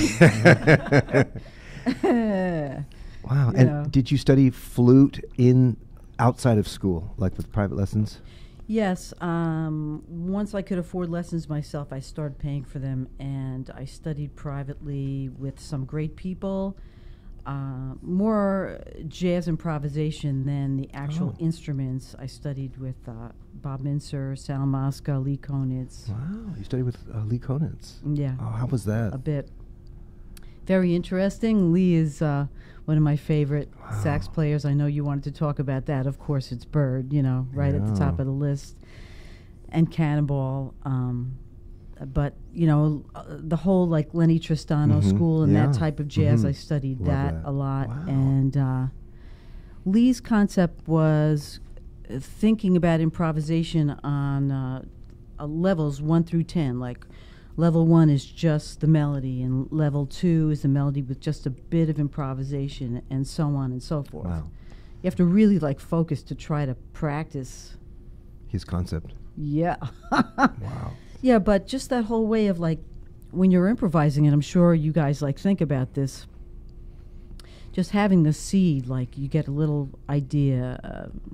Wow. You And know. did you study flute in outside of school, like with private lessons? Yes, um, once I could afford lessons myself, I started paying for them, and I studied privately with some great people. Uh, more jazz improvisation than the actual Oh. instruments. I studied with uh, Bob Mincer, Sal Mosca, Lee Konitz. Wow. You studied with uh, Lee Konitz. Yeah, Oh, how was that? a bit. Very interesting. Lee is uh, one of my favorite Wow. sax players. I know you wanted to talk about that. Of course, it's Bird, you know, right at the top Yeah. of the list. And Cannonball. Um, but, you know, uh, the whole, like, Lenny Tristano Mhm, school and yeah. that type of jazz, Mhm. I studied Love that, that. a lot. Wow. And uh, Lee's concept was uh, thinking about improvisation on uh, uh, levels one through ten. Like, level one is just the melody, and level two is the melody with just a bit of improvisation, and so on and so forth. Wow. You have to really, like, focus to try to practice. His concept. Yeah. Wow. Yeah, but just that whole way of, like, when you're improvising, and I'm sure you guys, like, think about this, just having the seed, like, you get a little idea, uh,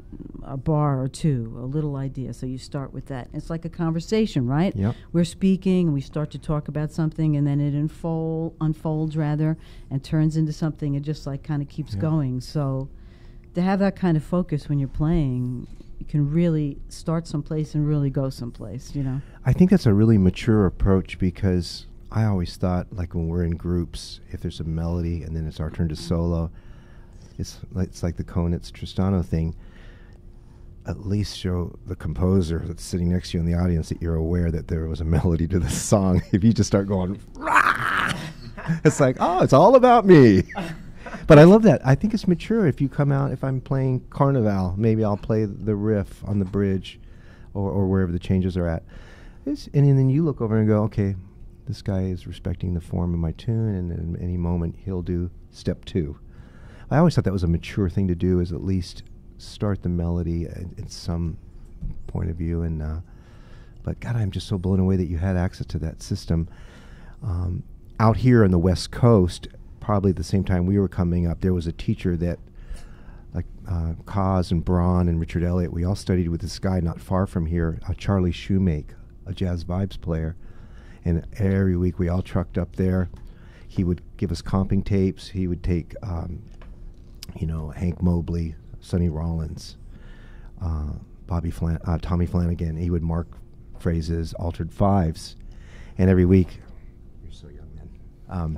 a bar or two, a little idea. So you start with that. It's like a conversation, right? Yep. We're speaking, and we start to talk about something, and then it unfold, unfolds rather, and turns into something. It just like kind of keeps Yeah. going. So to have that kind of focus when you're playing, you can really start someplace and really go someplace, you know? I think that's a really mature approach, because I always thought, like when we're in groups, if there's a melody and then it's our turn to solo, it's like, it's like the Konitz Tristano thing. At least show the composer that's sitting next to you in the audience that you're aware that there was a melody to the song. If you just start going, rah! It's like, oh, it's all about me. But I love that. I think it's mature. If you come out, if I'm playing Carnival, maybe I'll play the riff on the bridge or, or wherever the changes are at. It's, and, and then you look over and go, okay, this guy is respecting the form of my tune, and in any moment he'll do step two. I always thought that was a mature thing to do, is at least start the melody at, at some point of view. And uh, but God, I'm just so blown away that you had access to that system. Um, out here on the West Coast, probably at the same time we were coming up, there was a teacher that, like uh, Kaz and Braun and Richard Elliott, we all studied with this guy not far from here, uh, Charlie Shoemake, a jazz vibes player. And every week we all trucked up there. He would give us comping tapes. He would take, um, you know, Hank Mobley, Sonny Rollins, uh, Bobby Flan- uh, Tommy Flanagan. He would mark phrases, altered fives, and every week, you're so young, man.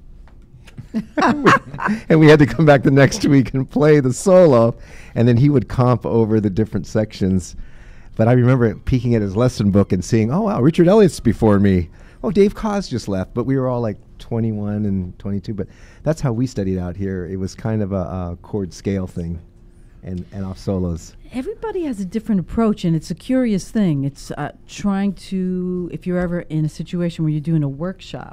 Um, and we had to come back the next week and play the solo, and then he would comp over the different sections. But I remember peeking at his lesson book and seeing, oh, wow, Richard Elliott's before me. Oh, Dave Koz just left. But we were all like twenty-one and twenty-two. But that's how we studied out here. It was kind of a, a chord scale thing and, and off solos. Everybody has a different approach, and it's a curious thing. It's uh, trying to, if you're ever in a situation where you're doing a workshop,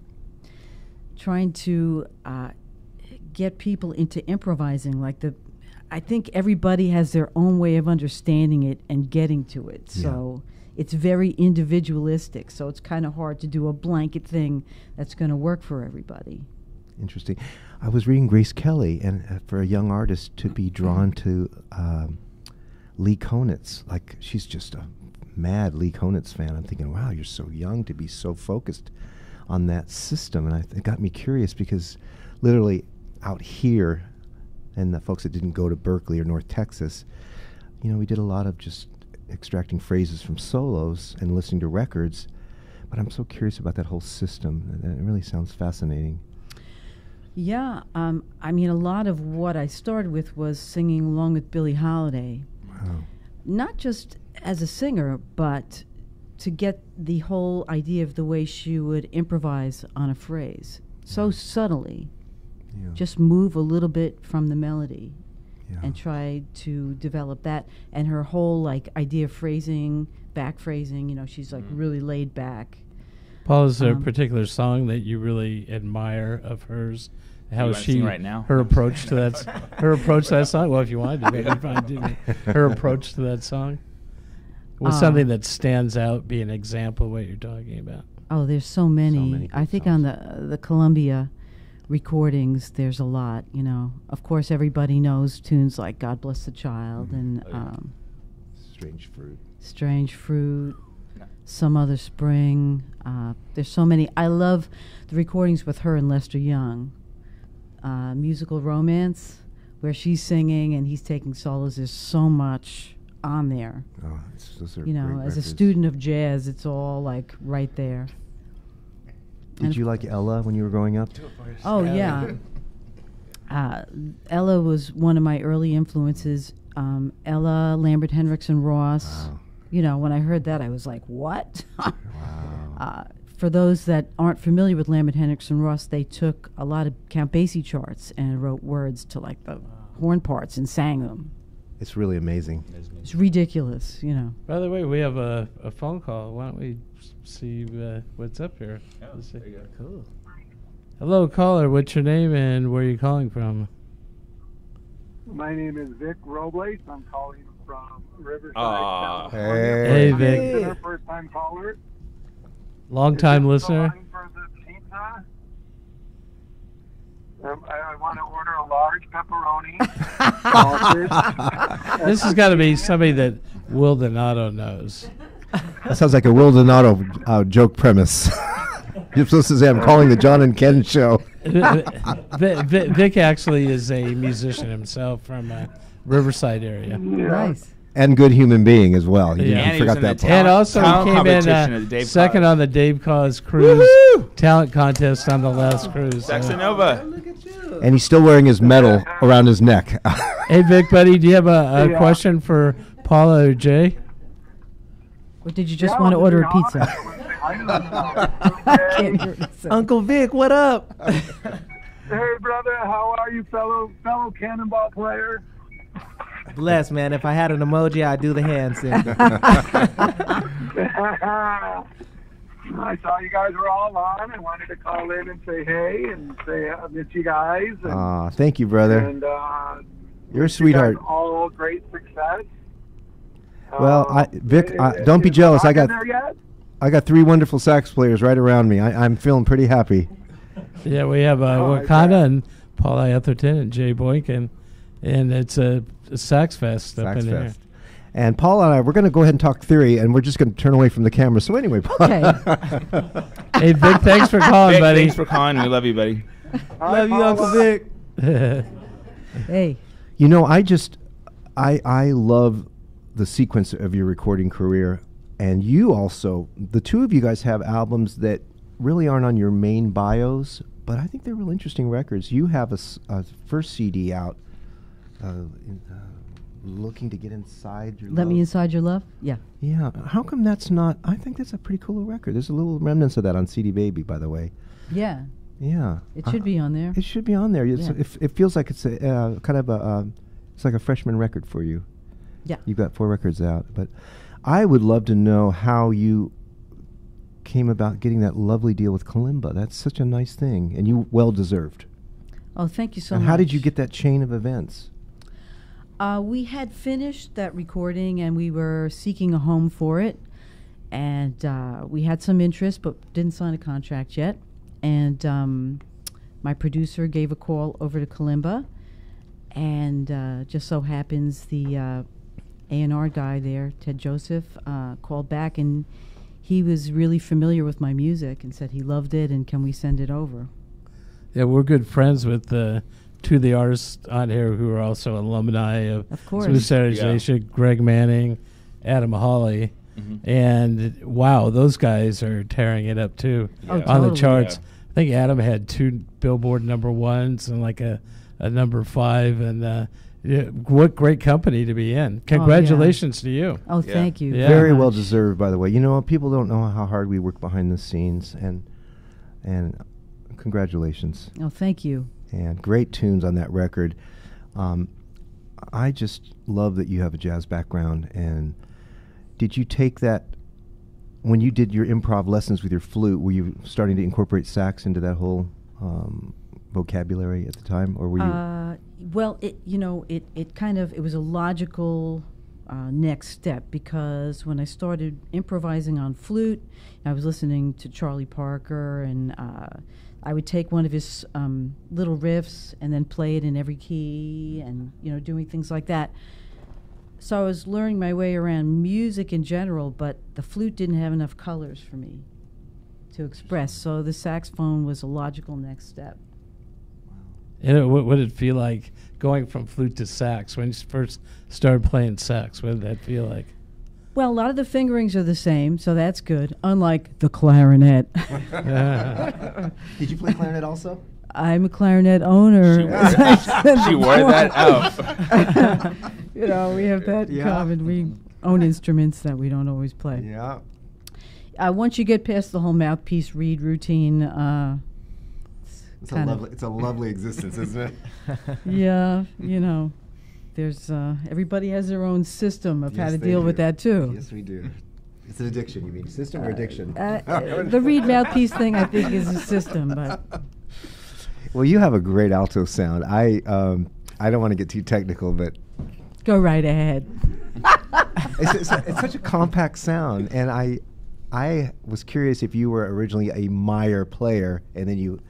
trying to uh, get people into improvising, like the I think everybody has their own way of understanding it and getting to it. Yeah. So it's very individualistic. So it's kind of hard to do a blanket thing that's going to work for everybody. Interesting. I was reading Grace Kelly, and uh, for a young artist to be drawn to um, Lee Konitz, like she's just a mad Lee Konitz fan. I'm thinking, wow, you're so young to be so focused on that system. And I th- it got me curious, because literally out here, and the folks that didn't go to Berkeley or North Texas, you know, we did a lot of just extracting phrases from solos and listening to records. But I'm so curious about that whole system. And it really sounds fascinating. Yeah, um, I mean, a lot of what I started with was singing along with Billie Holiday. Wow. Not just as a singer, but to get the whole idea of the way she would improvise on a phrase so subtly. Yeah. Just move a little bit from the melody Yeah. and try to develop that. And her whole like idea of phrasing, back phrasing, you know, she's like Mm. really laid back. Paul, is there Um, a particular song that you really admire of hers? How You wanna she sing right now? her approach to that s- her approach to that song? Well, if you wanted to, maybe fine, do it. Her approach to that song was Uh, something that stands out, be an example of what you're talking about. Oh, there's so many. many I good think songs. on the the Columbia recordings, there's a lot. You know, of course, everybody knows tunes like "God Bless the Child" Mhm. and Oh, yeah. um, Strange Fruit. "Strange Fruit," No. "Some Other Spring." Uh, there's so many. I love the recordings with her and Lester Young. Uh, musical Romance, where she's singing and he's taking solos. There's so much on there. Oh, it's, those are You know, great as a records. student of jazz, it's all like right there. Did and you like Ella when you were growing up? Oh yeah. Uh, Ella was one of my early influences. Um, Ella, Lambert Hendrickson Ross. Wow. You know, when I heard that, I was like, "What?" Wow. uh, for those that aren't familiar with Lambert Hendrickson Ross, they took a lot of Count Basie charts and wrote words to like the horn parts and sang them. It's really amazing. It's ridiculous, you know. By the way, we have a, a phone call. Why don't we s- see uh, what's up here? Oh, Let's see. there you go. Cool. Hello, caller. What's your name and where are you calling from? My name is Vic Robles. I'm calling from Riverside, Aw. California. Hey, I'm Vic. a listener, first-time caller. Long time Is this listener. the one for the pizza? Um, I, I want to order a large pepperoni. sausage. This has got to be somebody that Will Donato knows. That sounds like a Will Donato uh, joke premise. You're supposed to say, I'm calling the John and Ken show. Vic, Vic, Vic actually is a musician himself from uh, Riverside area. Nice. And good human being as well. You Yeah. didn't And he forgot was in that the part. And also Talent he came in competition uh, at the Dave second Cause. on the Dave Cause cruise Woohoo! talent contest on the last cruise. Sex So- and Nova. And he's still wearing his medal around his neck. Hey, Vic, buddy, do you have a, a Yeah. question for Paula or Jay? Or did you just Yeah, want to to order be a pizza? honest, I would say hi to them. I can't hear what it says. Uncle Vic, what up? Hey, brother, how are you, fellow fellow cannonball player? Bless, man. If I had an emoji, I'd do the hand symbol. I saw you guys were all on. I wanted to call in and say hey and say I miss you guys. And, Aw, thank you, brother. and uh, You're a wish you sweetheart. guys all great success. Well, Um, I, Vic, is- I, don't be is jealous. I Rock got in there yet? I got three wonderful sax players right around me. I, I'm feeling pretty happy. Yeah, we have uh, Oh, I Wakana bet. and Paula Atherton and Jay Boykin, and it's a, a sax fest up Sax in Fest. And Paula and I, we're going to go ahead and talk theory, and we're just going to turn away from the camera. So anyway, Paula. here. Hey, Vic, thanks for calling, Vic, buddy. thanks for calling. We love you, buddy. Love you, Uncle Vic. Hey, You know, I just, I I love the sequence of your recording career, and you also, the two of you guys have albums that really aren't on your main bios, but I think they're real interesting records. You have a, s- a first C D out, uh, in, uh, looking to get inside your. let love. me inside your love. Yeah. Yeah, how come that's not? I think that's a pretty cool record. There's a little remnants of that on C D Baby, by the way. Yeah. Yeah, It should be on there. It should be on there. It's, Yeah. it, it feels like it's a uh, kind of a, uh, it's like a freshman record for you. Yeah. You've got four records out, but I would love to know how you came about getting that lovely deal with Kalimba. That's such a nice thing, and you well deserved. Oh, thank you so and much. how did you get that chain of events? Uh, we had finished that recording and we were seeking a home for it. And uh, we had some interest, but didn't sign a contract yet. And um, my producer gave a call over to Kalimba. And uh, just so happens the uh, A and R guy there, Ted Joseph, uh, called back. And he was really familiar with my music and said he loved it and can we send it over? Yeah, we're good friends with uh, two of the artists on here who are also alumni of, Of course. Smooth Saturday Yeah. Station, Greg Manning, Adam Hawley. Mhm. And wow, those guys are tearing it up too Yeah. Oh, on totally. the charts. Yeah. I think Adam had two Billboard number ones and like a, a number five. And uh, yeah, what great company to be in. Congratulations to you. Oh, Yeah. thank you. Yeah. Very much. well deserved, by the way. You know, people don't know how hard we work behind the scenes, and and congratulations. Oh, thank you. And great tunes on that record. Um, I just love that you have a jazz background. And did you take that when you did your improv lessons with your flute? Were you starting to incorporate sax into that whole um, vocabulary at the time, or were you? Uh, well, it you know it it kind of it was a logical uh, next step because when I started improvising on flute, I was listening to Charlie Parker and. Uh, I would take one of his um, little riffs and then play it in every key and, you know, doing things like that. So I was learning my way around music in general, but the flute didn't have enough colors for me to express. So the saxophone was a logical next step. And it, what what did it feel like going from flute to sax when you first started playing sax? What did that feel like? Well, a lot of the fingerings are the same, so that's good, unlike the clarinet. Did you play clarinet also? I'm a clarinet owner. She wore that, she wore that out. You know, we have that in Yeah. common. We own instruments that we don't always play. Yeah. Uh, once you get past the whole mouthpiece reed routine, uh, It's a kind of- lovely, it's a lovely existence, isn't it? yeah, you know, there's uh, everybody has their own system of how Yes, to they deal with do. that too. Yes, we do. It's an addiction, you mean? System or addiction? Uh, uh, the reed mouthpiece thing, I think, is a system, but Well, you have a great alto sound. I um, I don't want to get too technical, but go right ahead. it's, it's, it's such a compact sound, and I I was curious if you were originally a Meyer player, and then you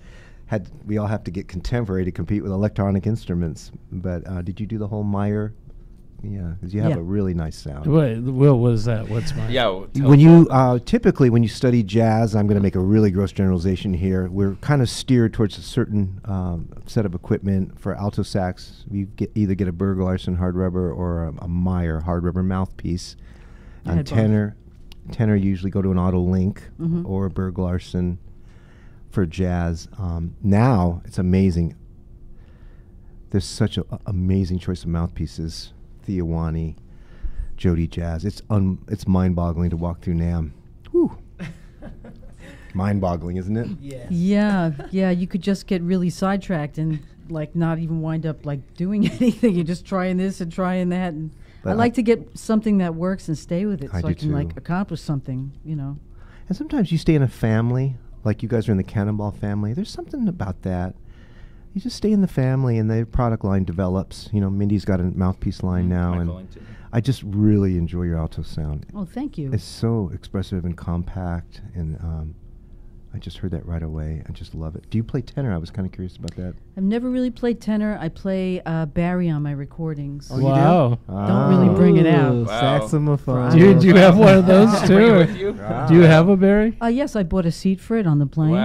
had we all have to get contemporary to compete with electronic instruments. But uh, did you do the whole Meyer? Yeah, because you have Yeah. a really nice sound. Wait, Will, what is that? What's mine? Yeah. well, tell When us you about uh, typically when you study jazz, I'm going to make a really gross generalization here. We're kind of steered towards a certain um, set of equipment. For alto sax, you get either get a Berg Larsen hard rubber or a, a Meyer hard rubber mouthpiece. I And had both. tenor, tenor usually go to an Auto Link Mhm. or a Berg Larsen for jazz. Um, now it's amazing. There's such an amazing choice of mouthpieces. Theowani, Jody Jazz. It's un, it's mind-boggling to walk through NAMM. Whew. Mind-boggling, isn't it? Yeah. Yeah, yeah. You could just get really sidetracked and like not even wind up like doing anything. You're just trying this and trying that. And But I like I- to get something that works and stay with it, I so I do can like too. accomplish something. You know. And sometimes you stay in a family, like you guys are in the Cannonball family. There's something about that. You just stay in the family, and the product line develops. You know, Mindy's got a mouthpiece line now, Michael and Ellington. I just really enjoy your alto sound. Oh, thank you. It's so expressive and compact, and um, I just heard that right away. I just love it. Do you play tenor? I was kind of curious about that. I've never really played tenor. I play uh, Barry on my recordings. Oh, you do? Wow. Don't really bring it out. Ooh, Wow. Saxophone. Do you, do you have one of those Did you bring it too? with you? Do you have a Barry? Uh, yes, I bought a seat for it on the plane.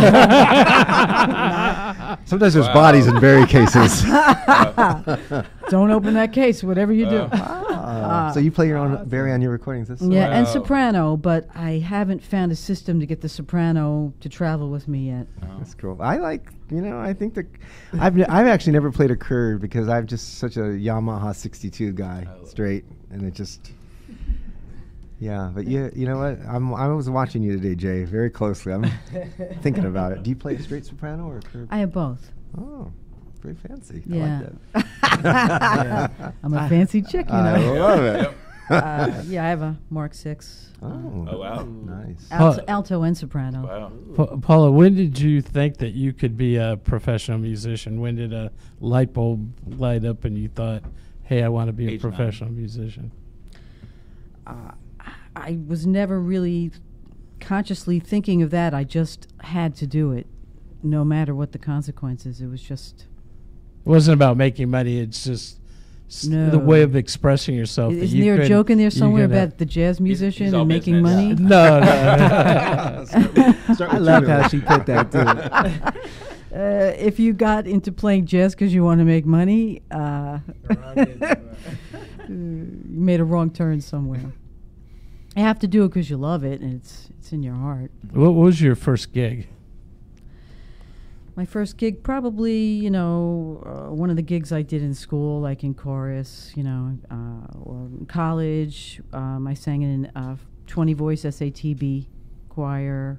Wow. Sometimes there's Wow. bodies in Barry cases. Don't open that case, whatever you do. Ah, so you play your own Barry on your recordings. That's so Yeah, and Wow. soprano, but I haven't found a system to get the soprano to travel with me yet. That's cool. I like, you know, I think the, I've n- I've actually never played a curve because I'm just such a Yamaha sixty-two guy, Oh. straight, and it just, yeah. But you, you know what? I'm I was watching you today, Jay, very closely. I'm thinking about it. Do you play a straight soprano or a curve? I have both. Oh, very fancy. Yeah. I like that. I'm a fancy chick, you I know. love it. uh, yeah, I have a Mark six. Oh, Oh, wow. nice. Alto, alto and soprano. Wow. Pa- Paula, when did you think that you could be a professional musician? When did a light bulb light up and you thought, hey, I want to be a Age nine. professional musician? Uh, I was never really consciously thinking of that. I just had to do it, no matter what the consequences. It was just. It wasn't about making money. It's just s- No. the way of expressing yourself. that Isn't you there a could- joke in there you somewhere could, uh, about the jazz musician he's all and making business. money? No, no. Start I with love you. how she put that too. Uh, if you got into playing jazz because you want to make money, uh, you made a wrong turn somewhere. You have to do it because you love it and it's it's in your heart. What was your first gig? My first gig, probably, you know, uh, one of the gigs I did in school, like in chorus, you know, uh, or in college. Um, I sang in a twenty voice S A T B choir,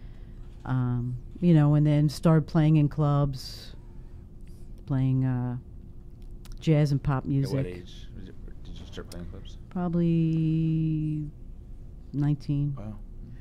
um, you know, and then started playing in clubs, playing uh, jazz and pop At music. what age was it, did you start playing clubs? Probably nineteen. Wow.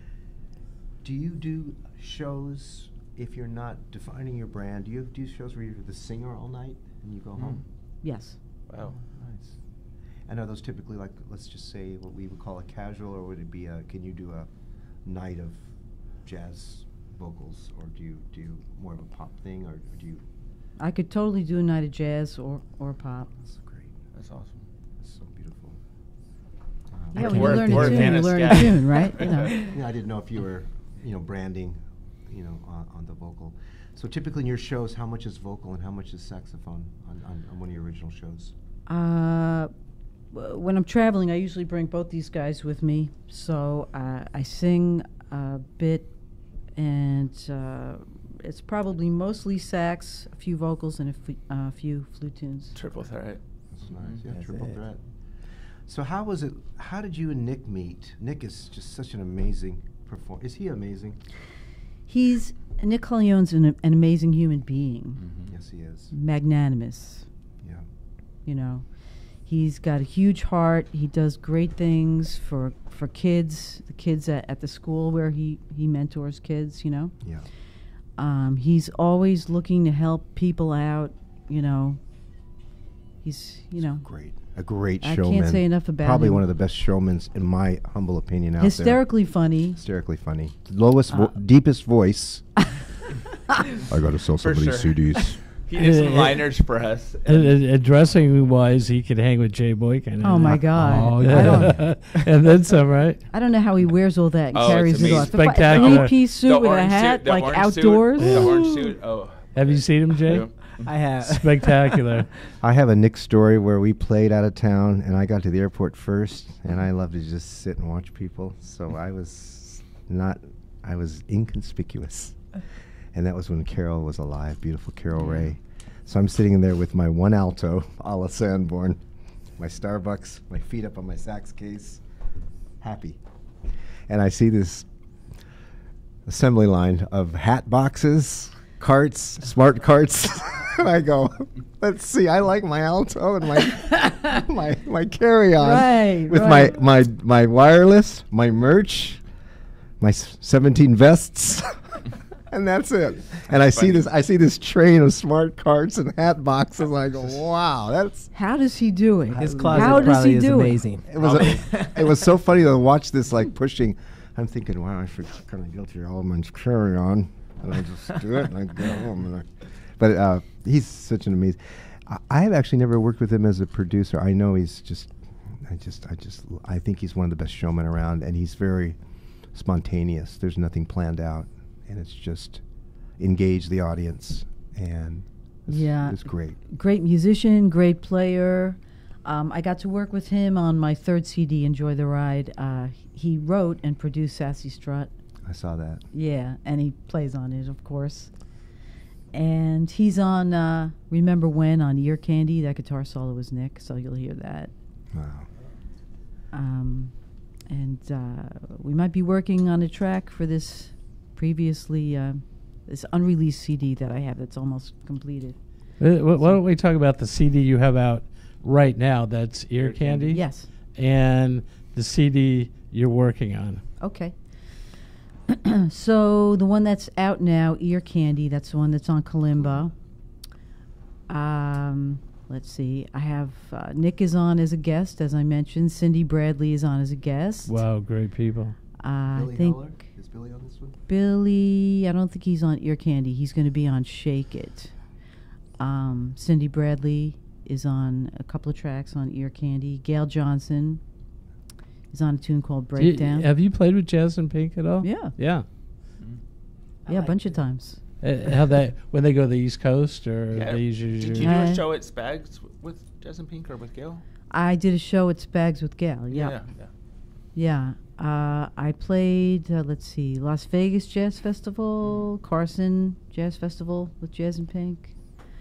Do you do shows if you're not defining your brand? Do you do shows where you're the singer all night and you go home? Yes. Wow. Nice. And are those typically like, let's just say, what we would call a casual, or would it be a, can you do a night of jazz vocals, or do you do more of a pop thing, or do you? I could totally do a night of jazz or, or pop. That's great. That's awesome. That's so beautiful. Yeah, Um, when you We're- learn we're a tune, you Venice learn guys. a tune, right? You know. Yeah, I didn't know if you were, you know, branding, you know, on, on the vocal. So typically in your shows, how much is vocal and how much is saxophone on, on, on one of your original shows? Uh, w- when I'm traveling, I usually bring both these guys with me. So uh, I sing a bit, and uh, it's probably mostly sax, a few vocals, and a f- uh, few flute tunes. Triple threat. That's nice. Yeah, That's triple it. threat. So how was it? How did you and Nick meet? Nick is just such an amazing performer. Is he amazing? He's Nick Colleone's an, an amazing human being, Mm-hmm. Yes, he is. magnanimous. Yeah. You know, he's got a huge heart. He does great things for for kids, the kids at, at the school where he he mentors kids. You know. Yeah. Um, he's always looking to help people out, you know. He's, you know, Great. A great I showman. can't say enough about Probably him. one of the best showmen, in my humble opinion, out hysterically funny. there. Hysterically funny. Lowest, vo- Uh, deepest voice. I got to sell some For of these sure. C Ds. He did some Uh, liners for us. And, and, and dressing wise, he could hang with Jay Boykin. Oh my God! Oh, I don't. And then some, right? I don't know how he wears all that and Oh, carries it's it off. amazing. Spectacular. Three-piece suit The with a orange hat, suit, the like orange suit, outdoors. the orange suit. Oh, Have you seen him, Jay? Yeah. I have. Spectacular. I have a Nick story where we played out of town, and I got to the airport first, and I love to just sit and watch people. So I was not, I was inconspicuous, and that was when Carol was alive, beautiful Carol Ray. So I'm sitting in there with my one alto, a la Sanborn, my Starbucks, my feet up on my sax case, happy. And I see this assembly line of hat boxes, carts, smart carts. And I go, let's see, I like my alto and my my my carry-on. Right, with right. my, my, my wireless, my merch, my s- seventeen vests. And that's it. And I see this I see this train of smart carts and hat boxes, and I go, wow, that's How does he do it? His closet How does probably he is do amazing. it was a, it was so funny to watch this like pushing. I'm thinking, wow, I feel kind of guilty. All my carry on, and I just do it, and I go home. And I, but uh, he's such an amazing. I, I have actually never worked with him as a producer. I know he's just, I just, I just, I think he's one of the best showmen around, and he's very spontaneous. There's nothing planned out, and it's just engage the audience, and it's, Yeah. it's great. Great musician, great player. Um, I got to work with him on my third C D, Enjoy the Ride. Uh, he wrote and produced Sassy Strut. I saw that. Yeah, and he plays on it, of course. And he's on uh, Remember When on Ear Candy. That guitar solo was Nick, so you'll hear that. Wow. Um, and uh, we might be working on a track for this previously, uh, this unreleased C D that I have that's almost completed. Uh, wh- why don't we talk about the C D you have out right now? That's Ear Candy. Yes. And the C D you're working on. Okay. So the one that's out now, Ear Candy, that's the one that's on Kalimba. Um, let's see. I have uh, Nick is on as a guest, as I mentioned. Cindy Bradley is on as a guest. Wow, great people. Uh, I Billy think Heller? Is Billy on this one? Billy, I don't think he's on Ear Candy. He's going to be on Shake It. Um, Cindy Bradley is on a couple of tracks on Ear Candy. Gail Johnson is on a tune called Do you- Breakdown. have you played with Jazz and Pink at all? Yeah. Yeah. Yeah, a bunch of times. Uh, how they when they go to the East Coast or Yeah. they usually Did do- you do Uh, a show at Spags w- with Jazz and Pink or with Gail? I did a show at Spags with Gail. Yeah. Yeah. yeah. Yeah. Uh, I played, uh, let's see, Las Vegas Jazz Festival, Carson Jazz Festival with Jazz and Pink,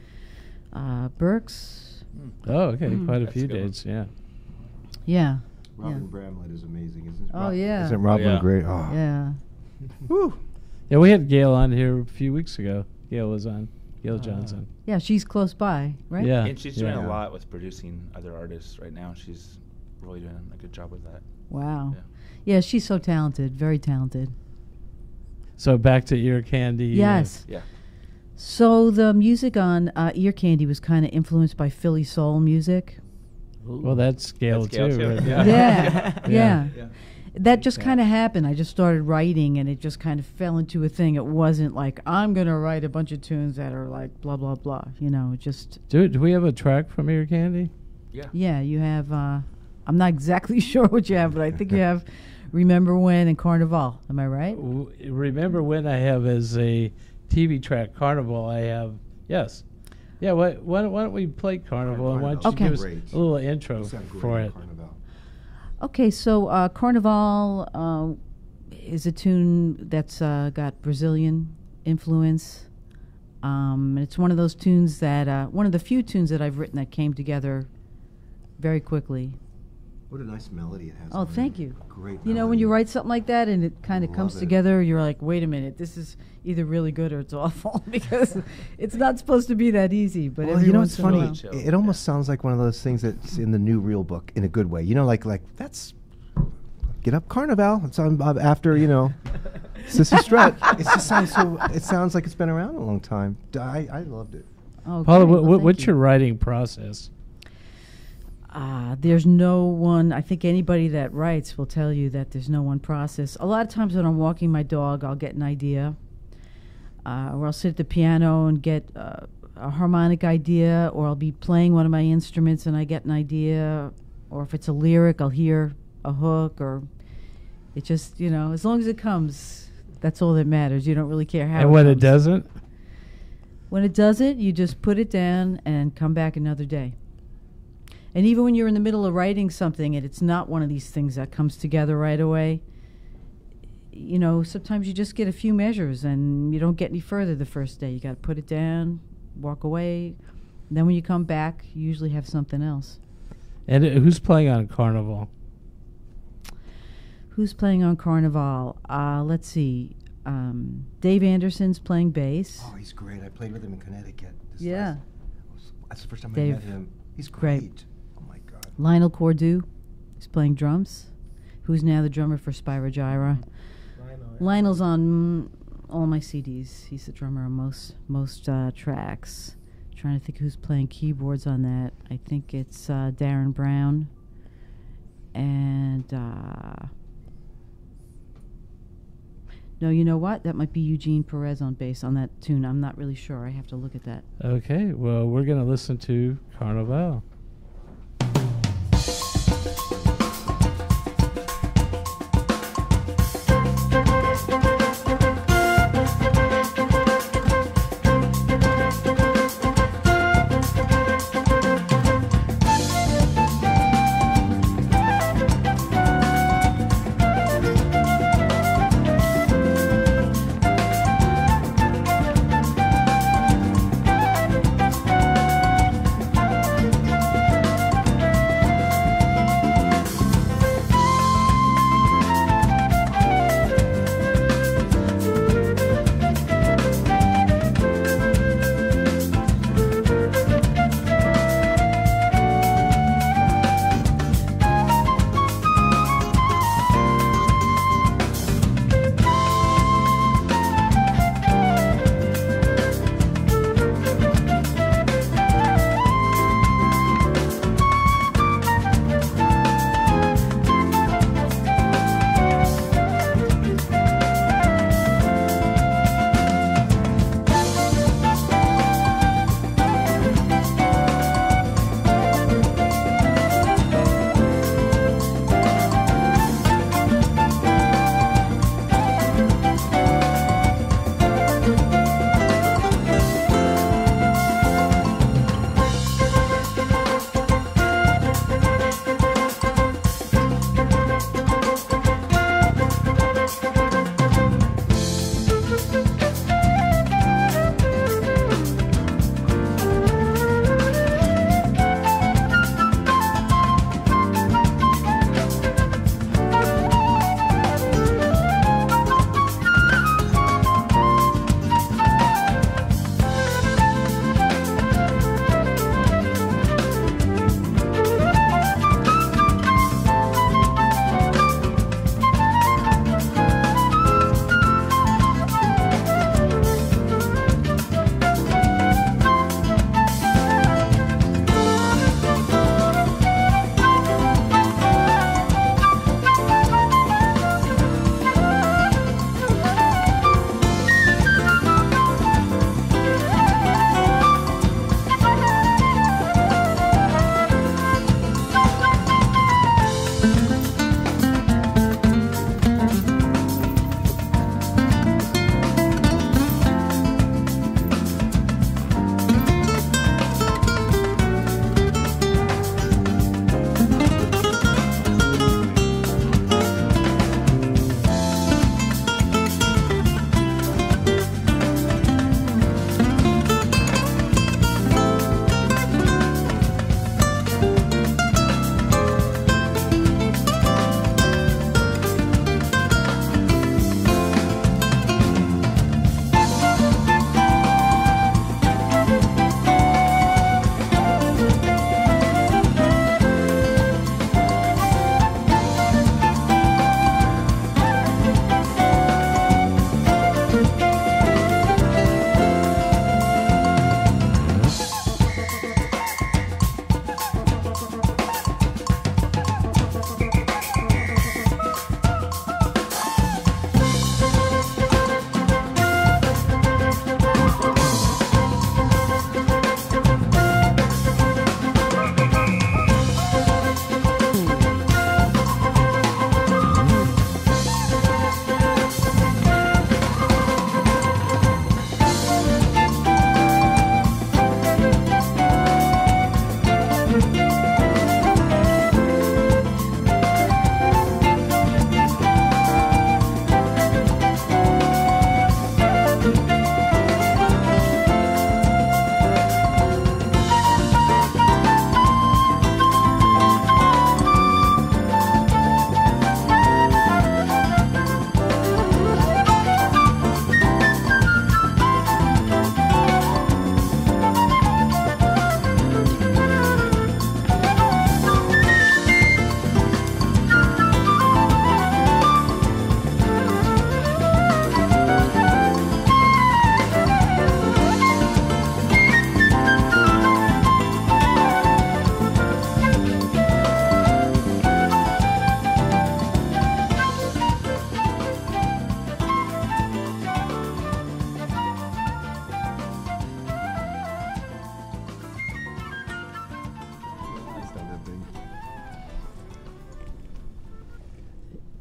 uh, Berks. Oh, okay, Mm. quite a That's few a good one. dates. Yeah. Yeah. Robin Bramlett is amazing, isn't it? Oh, yeah. Isn't Robin yeah. great? Oh. Yeah. Woo. Yeah, we had Gail on here a few weeks ago. Gail was on. Gail Uh, Johnson. Yeah, she's close by, right? Yeah. And she's doing yeah. a lot with producing other artists right now. She's really doing a good job with that. Wow. Yeah. Yeah, she's so talented, very talented. So back to Ear Candy. uh, Yes. Yeah. So the music on uh, Ear Candy was kind of influenced by Philly soul music. Well, that's Gail That's Gail too. too, right? yeah. Yeah, yeah. Yeah. That just kind of happened. I just started writing, and it just kind of fell into a thing. It wasn't like I'm gonna write a bunch of tunes that are like blah blah blah. You know, it just Do, do we have a track from Ear Candy? Yeah. yeah. You have. Uh, I'm not exactly sure what you have, but I think you have Remember When and Carnival. Am I right? W- Remember When I have as a T V track Carnival, I have, yes. Yeah, why, why, don't, why don't we play Carnival, and why don't you Okay. give us Great. a little intro for it? Okay, so uh, Carnival uh, is a tune that's uh, got Brazilian influence. Um, and it's one of those tunes that, uh, one of the few tunes that I've written that came together very quickly. What a nice melody it has. Oh, on thank it. you. Great. You know, when you melody. write something like that and it kind of Love comes it. together, you're like, wait a minute, this is either really good or it's awful because it's not supposed to be that easy. But Well, every you know, once it's in a funny. while- Chill. It, it almost sounds like one of those things that's in the new real book in a good way. You know, like like that's get up Carnival. It's on uh, after you know, Sissy Strut. It just sounds so. It sounds like it's been around a long time. D- I I loved it. Oh, Paula, great. what, Well, what, thank what's you. your writing process? Uh, there's no one, I think anybody that writes will tell you that there's no one process. A lot of times when I'm walking my dog, I'll get an idea. uh, or I'll sit at the piano and get uh, a harmonic idea, or I'll be playing one of my instruments and I get an idea, or if it's a lyric, I'll hear a hook, or it just, you know, as long as it comes, that's all that matters. You don't really care how. And it when comes. it doesn't? When it doesn't, you just put it down and come back another day. And even when you're in the middle of writing something and it's not one of these things that comes together right away, you know, sometimes you just get a few measures and you don't get any further the first day. You got to put it down, walk away. And then when you come back, you usually have something else. And uh, who's playing on Carnival? Who's playing on Carnival? Uh, let's see. Um, Dave Anderson's playing bass. Oh, he's great. I played with him in Connecticut. This Yeah. last- that's the first time Dave, I met him. He's great. great. Oh, my God. Lionel Cordew is playing drums, who's now the drummer for Spyro Gyra. Lionel's on mm, all my C Ds. He's the drummer on most most uh, tracks. Trying to think who's playing keyboards on that. I think it's uh, Darren Brown. And uh, no, you know what? That might be Eugene Perez on bass on that tune. I'm not really sure. I have to look at that. Okay, well, we're going to listen to Carnival. Thank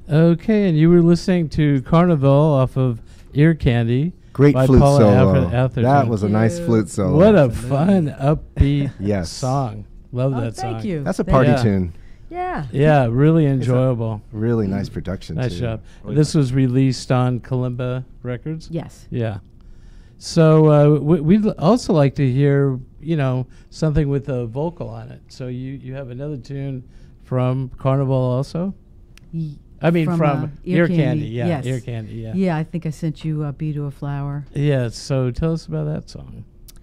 Okay, and you were listening to Carnival off of Ear Candy. Great by flute Paula solo. Ather- Atherton. That was a nice flute solo. What a fun, upbeat Yes. song. Love Oh, that thank song. you. That's a Thank party Yeah. tune. Yeah. Yeah, really enjoyable. Really nice production. Nice too. job. This was released on Kalimba Records? Yes. Yeah. So uh, we, we'd l- also like to hear, you know, something with a vocal on it. So you, you have another tune from Carnival also? Ye- I mean, from, uh, Ear Candy. Yeah, yes. Ear Candy, yeah. Yeah, I think I sent you uh, Bee to a Flower. Yeah, so tell us about that song.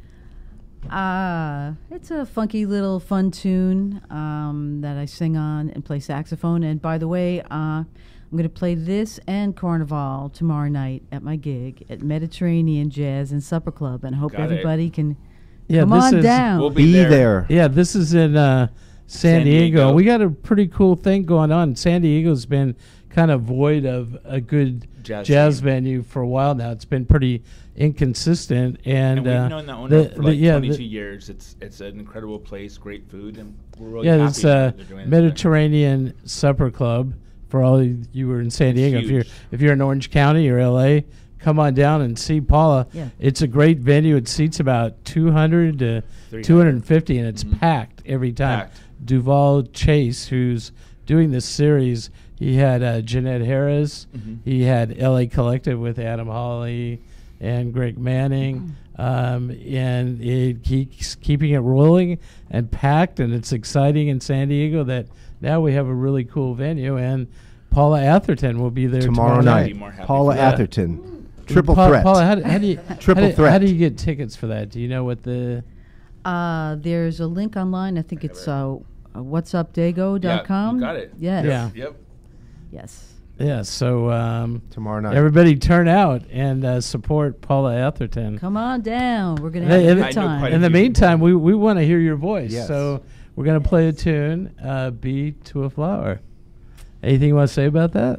Uh, it's a funky little fun tune um, that I sing on and play saxophone. And by the way, uh, I'm going to play this and Carnival tomorrow night at my gig at Mediterranean Jazz and Supper Club. And I hope Got it. everybody can Yeah, come this on is- down. We'll be, Be there. there. Yeah, this is in uh, San, San Diego. Diego. We got a pretty cool thing going on. San Diego's been kind of void of a good Jazz jazz, scene. venue for a while now. It's been pretty inconsistent, and, And we've uh, known that owner the- for the- like yeah, twenty-two the- years. It's it's an incredible place, great food, and we're really yeah, happy it's that uh, they're doing this thing. Mediterranean Supper Club for all you you were in San It's Diego. If you're huge. if you're in Orange County or L A, come on down and see Paula. Yeah. It's a great venue. It seats about two hundred to three hundred. two hundred fifty, and it's Mhm. packed every time. Packed. Duval Chase, who's doing this series, he had uh, Jeanette Harris. Mhm. He had L A Collective with Adam Hawley and Greg Manning. Um, and it keeps keeping it rolling and packed, and it's exciting in San Diego that now we have a really cool venue, and Paula Atherton will be there Tomorrow, tomorrow, night. Be more happy Paula for that. Atherton. Triple Pa- threat. Paula, how do, how do you Triple how do, threat. How do you get tickets for that? Do you know what the? Uh, there's a link online. I think it's uh, what's up dago Yeah, dot com. you got it. Yes. Yeah. Yep. Yes. Yeah. So um, Tomorrow night. everybody turn out and uh, support Paula Atherton. Come on down. We're going to have Hey, a and- good I know time. quite a In the few meantime, we, we want to hear your voice. Yes. So we're going to play a tune, uh, Bee to a Flower. Anything you want to say about that?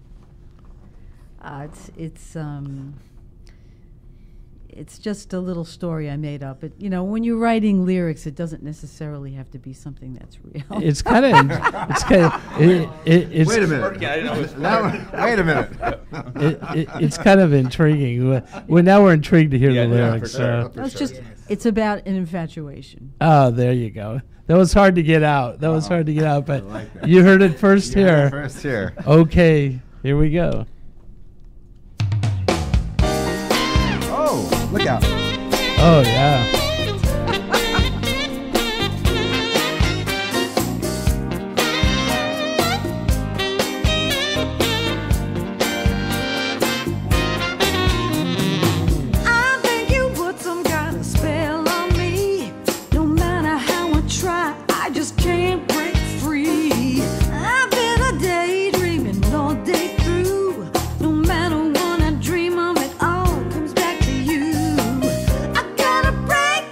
Uh, it's it's um, it's just a little story I made up. It, you know, when you're writing lyrics, it doesn't necessarily have to be something that's real. It's kind of it's kind of it, it, it's Wait a minute. Working, I didn't know it was Now- wait a minute. It, it, it's kind of intriguing. Well, well, now we're intrigued to hear Yeah, the yeah, lyrics. for sure. so- For That's sure. just it's about an infatuation. Oh, there you go. That was hard to get out. That was hard to get out, but like that. you heard it first here. First here. Okay, here we go. Oh, look out. Oh yeah. I think you put some kind of spell on me. No matter how I try, I just can't break free. I've been a daydreaming all day through. No matter what I dream of, it all comes back to you. I gotta break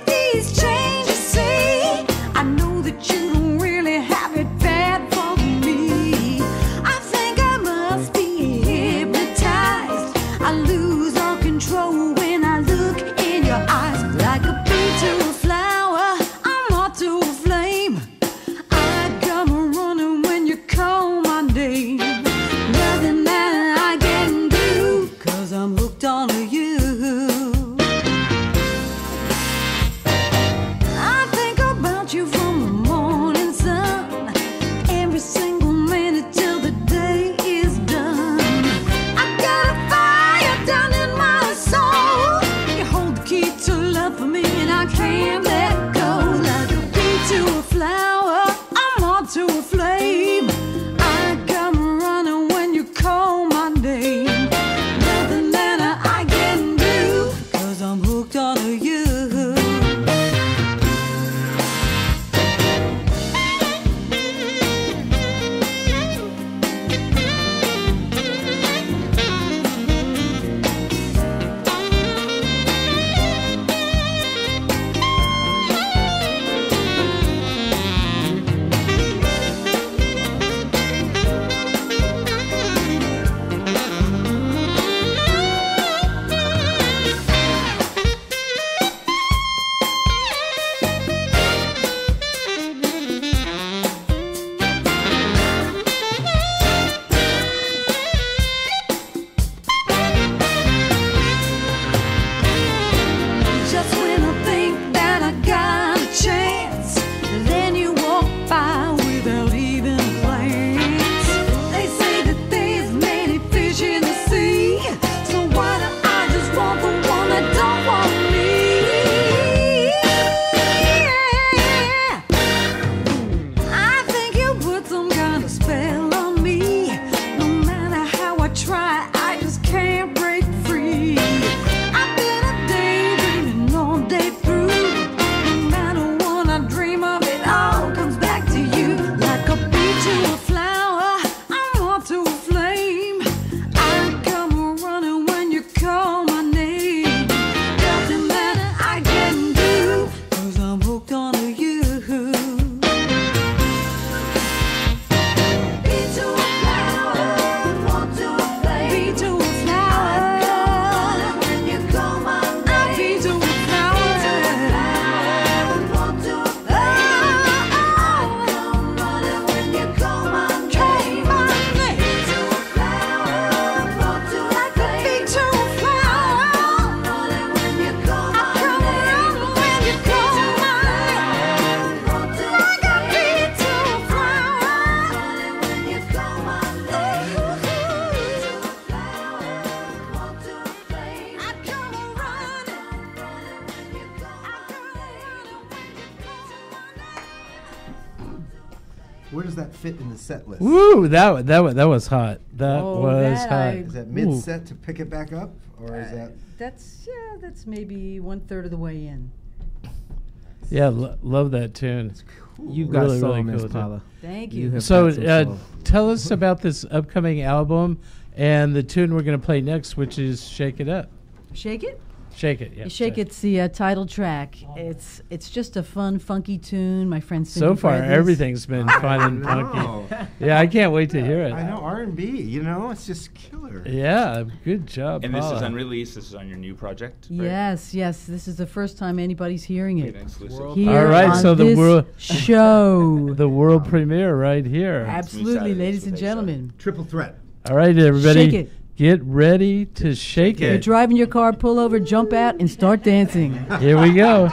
does that fit in the set list? Woo, that that wa- that was hot. That Oh, was that hot. I- Is that Ooh. mid set to pick it back up, or is that? That's yeah. That's maybe one third of the way in. Yeah, lo- love that tune. You've got Really, soul, really Miss cool tune. Paula. Thank You you. have So, got some uh, soul. tell us about this upcoming album and the tune we're going to play next, which is "Shake It Up." Shake it. Shake it, yeah. Shake sorry. It's the uh, title track. It's it's just a fun, funky tune. My friend So Cindy far, Bradley's- everything's been fun and know. funky. Yeah, I can't wait to hear it. I know R and B. You know, it's just killer. Yeah, good job. And this is Paula. unreleased. This is on your new project. right? Yes, yes. This is the first time anybody's hearing it. An exclusive. World- Here All right, on so the this world show. the world premiere right here. Absolutely, Saturday, ladies that's and what they say. gentlemen. Triple threat. All right, everybody, Shake it. get ready to shake You're it. driving your car, pull over, jump out, and start dancing. Here we go.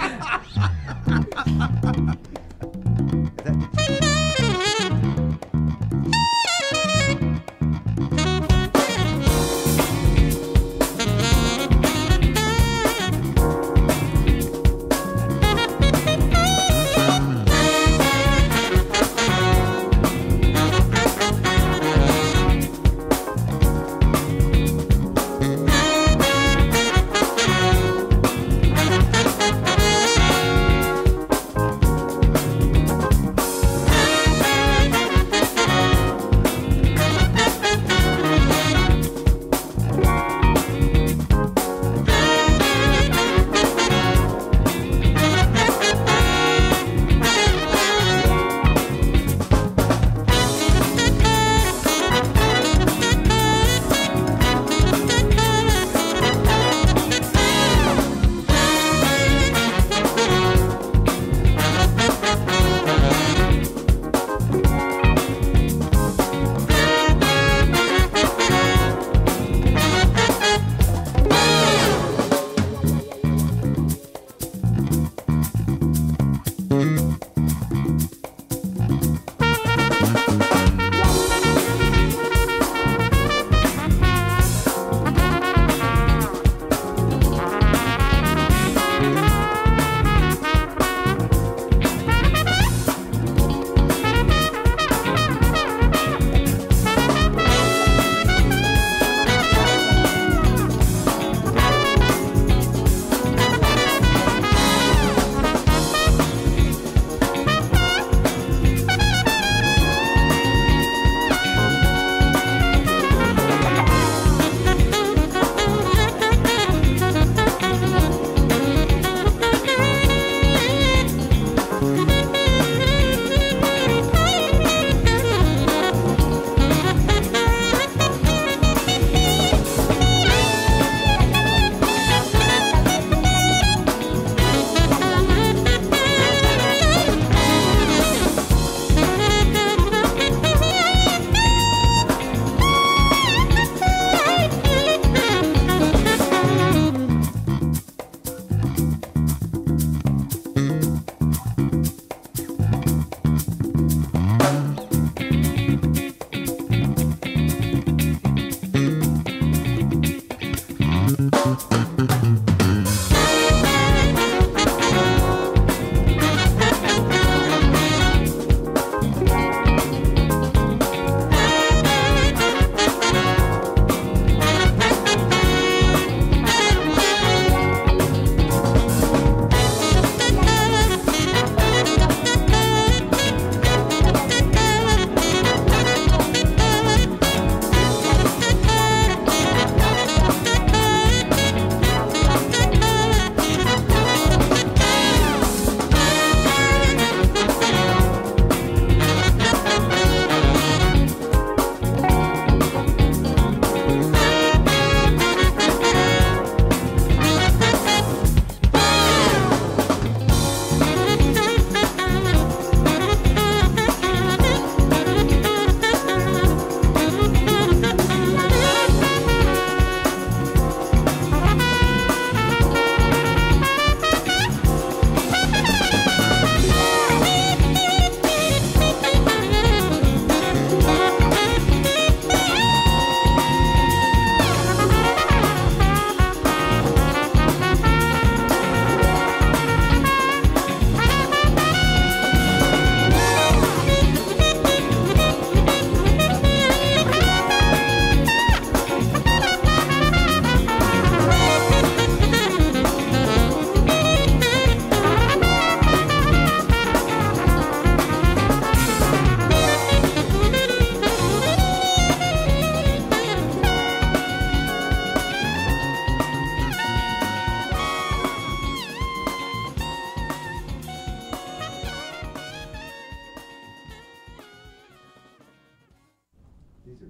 Shake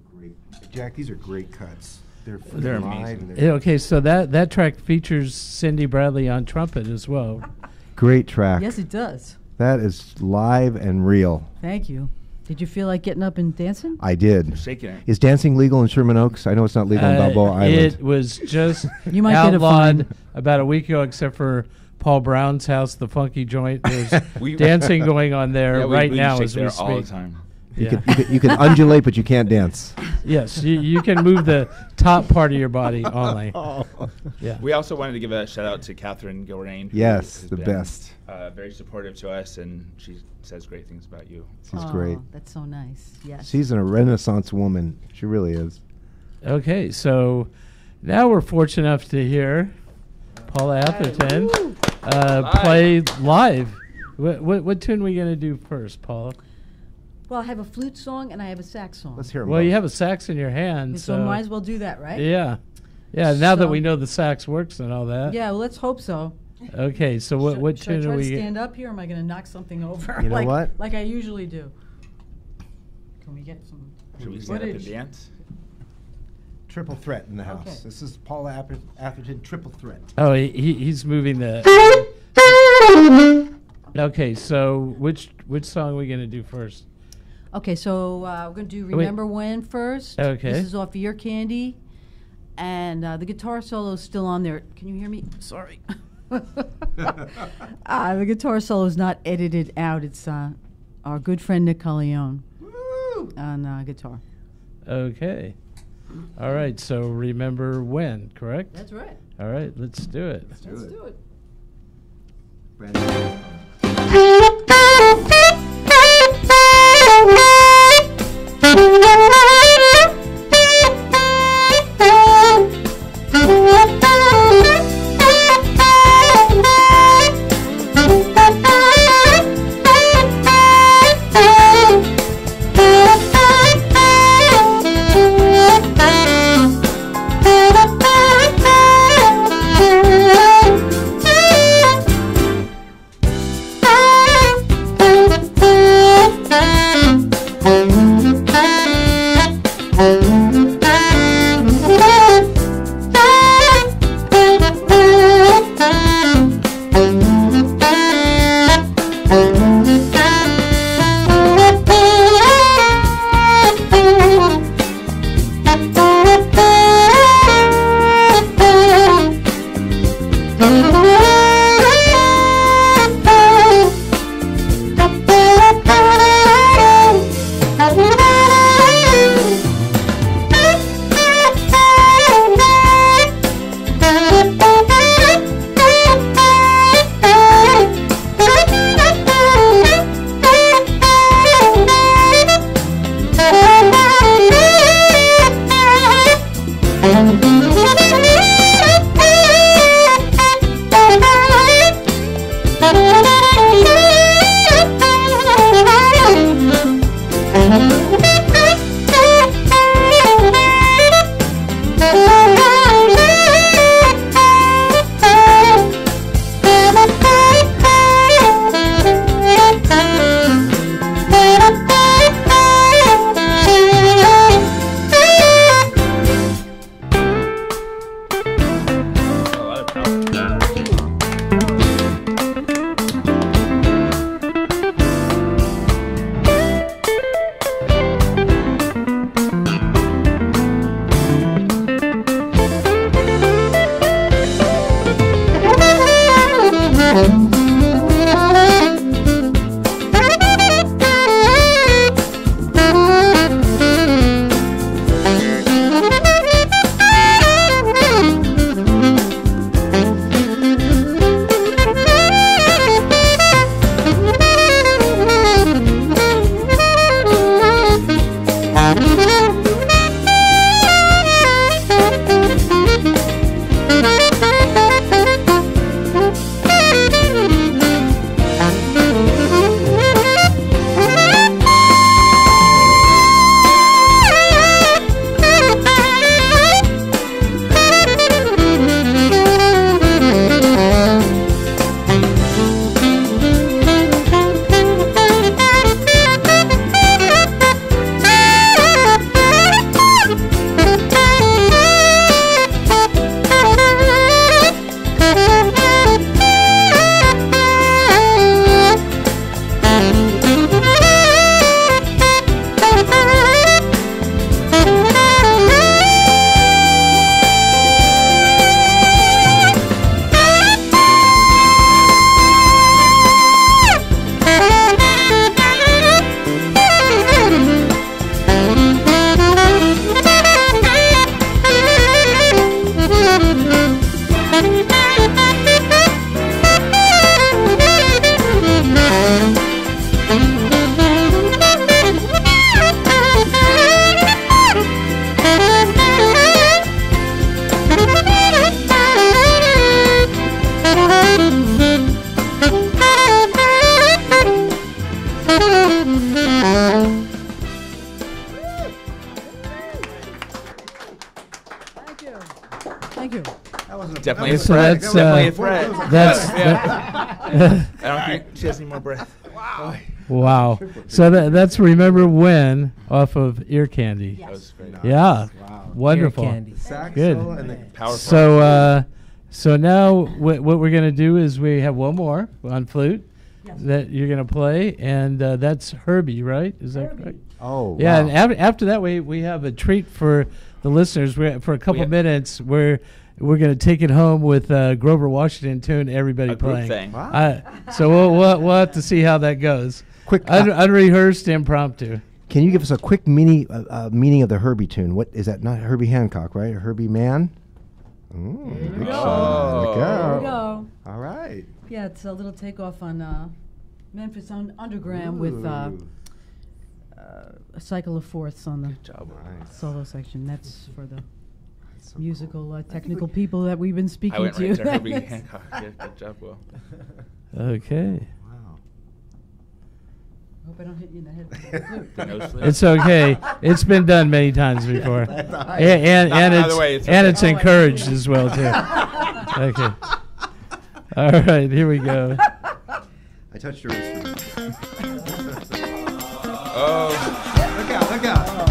great. Jack, these are great cuts. They're, They're live amazing. and they're Yeah, okay, so that, that track features Cindy Bradley on trumpet as well. great track. Yes, it does. That is live and real. Thank you. Did you feel like getting up and dancing? I did. Shaking it. Is dancing legal in Sherman Oaks? I know it's not legal in Uh, Balboa Island. It was just You might get a outlawed fine. about a week ago, except for Paul Brown's house, the Funky Joint. There's We- dancing going on there Yeah, we- right we now shake as we there speak. all the time. You, Yeah. can, you, can, you can undulate, but you can't dance. Yes, you, you can move the top part of your body only. Yeah. We also wanted to give a shout out to Catherine Gilrain. who Yes, has the been, best. Uh, very supportive to us, and she says great things about you. She's Oh, great. That's so nice. Yes. She's a Renaissance woman. She really is. Okay, so now we're fortunate enough to hear Paula Atherton uh, Live. play live. What, what, what tune are we going to do first, Paula? Well, I have a flute song and I have a sax song. Let's hear 'em Well, both. you have a sax in your hand. so, So, might as well do that, right? Yeah. Yeah, now that So- we know the sax works and all that. Yeah, well, let's hope so. Okay, so what, Should- what should I tune try are to we stand up here, or am I going to knock something over? You know like, what? Like I usually do. Can we get some Should we stand up and footage? dance? Triple threat in the house. Okay. This is Paula Ather- Atherton, triple threat. Oh, he, he, he's moving the. Okay, so which which song are we going to do first? Okay, so uh, we're going to do wait. Remember When first. Okay. This is off of Your Candy. And uh, the guitar solo is still on there. Can you hear me? Sorry. uh, the guitar solo is not edited out. It's uh, our good friend Nick Colleone on uh, guitar. Okay. All right, so remember when, correct? That's right. All right, let's do it. Let's do it. Brandon. Thank you. That wasn't a Definitely a So threat. that's, Definitely uh, a threat. that's- Yeah. I don't think she has any more breath. Wow. Wow. So that, that's Remember When off of Ear Candy. That was great. Yeah. Wow. Wonderful. Ear candy. Sax Good. solo and the Powerful. So, uh, so now wh- what we're going to do is we have one more on flute that you're going to play, and uh, that's Herbie, right? Is that correct? oh Yeah, wow. and af- after that, we we have a treat for the listeners. We're, for a couple have- minutes, we're we're going to take it home with uh, Grover Washington tune. Everybody A group playing. thing. Wow. Uh, so we'll, we'll we'll have to see how that goes. Quick, Un- uh, unrehearsed, impromptu. can you give us a quick mini uh, uh, meaning of the Herbie tune? What is that? Not Herbie Hancock, right? Herbie Mann. Mm, Here we good go. song. There we Oh. go. Here we go. All right. Yeah, it's a little takeoff on uh, Memphis un- Underground with uh, Ooh. uh, a cycle of fourths on the Good job. Nice. solo section. That's for the So musical uh, technical people that we've been I speaking went to. right to Herbie Hancock. Yeah, good job, Will. Okay. Wow. Hope I don't hit you in the head with the flute. The nose flute. It's okay. It's been done many times before, and and, and Either it's way, it's and okay. it's encouraged as well too. Okay. All right, here we go. I touched your instrument. Oh. Look out! Look out!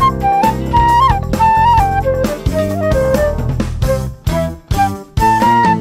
Thank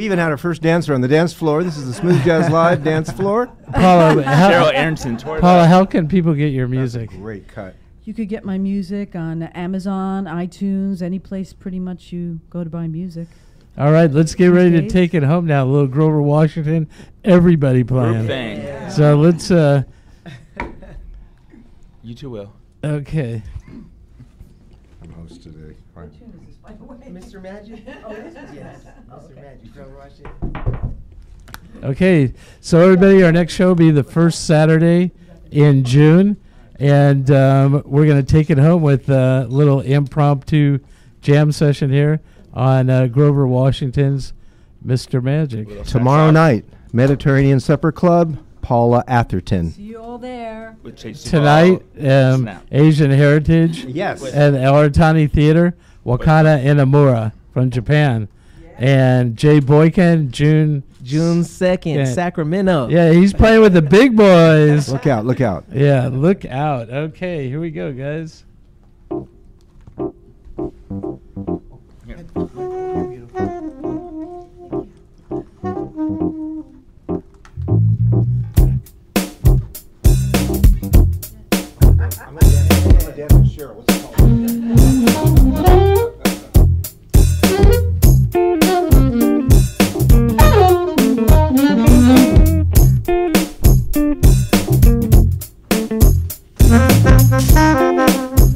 even had her first dancer on the dance floor. This is the Smooth Jazz Live dance floor. Paula, how, Cheryl Aronson tore Paula, that. how can people get your music? Great cut. You could get my music on Amazon, iTunes, any place pretty much you go to buy music. All right, let's get These ready to days. take it home now. A little Grover Washington, everybody playing. Group thing. So let's. Uh, You two will. okay. I'm host today. Fine. Mister Magic? Oh, this is yes. Mister Magic. Grover Washington. Okay, so everybody, our next show will be the first Saturday in June, and um, we're going to take it home with a little impromptu jam session here on uh, Grover Washington's Mister Magic. Tomorrow night, Mediterranean Supper Club, Paula Atherton. See you all there. With Chase Tonight, Duval. um, Snap. Asian Heritage Yes. and Aratani Theater, Wakana Inamura from Japan, and Jay Boykin, June. June second, Yeah. Sacramento. Yeah, he's playing with the big boys. Look out, look out. Yeah, look out. Okay, here we go, guys. I'm going to dance with Cheryl. What's it called? Thank you.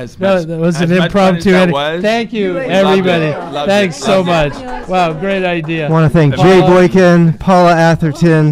As No, much- that was as an much fun as impromptu. that edit. was, Thank you, loved it. everybody. Loved it. Thanks so Loved it. much. Wow, great idea. I want to thank Jay Paula- Boykin, Paula Atherton,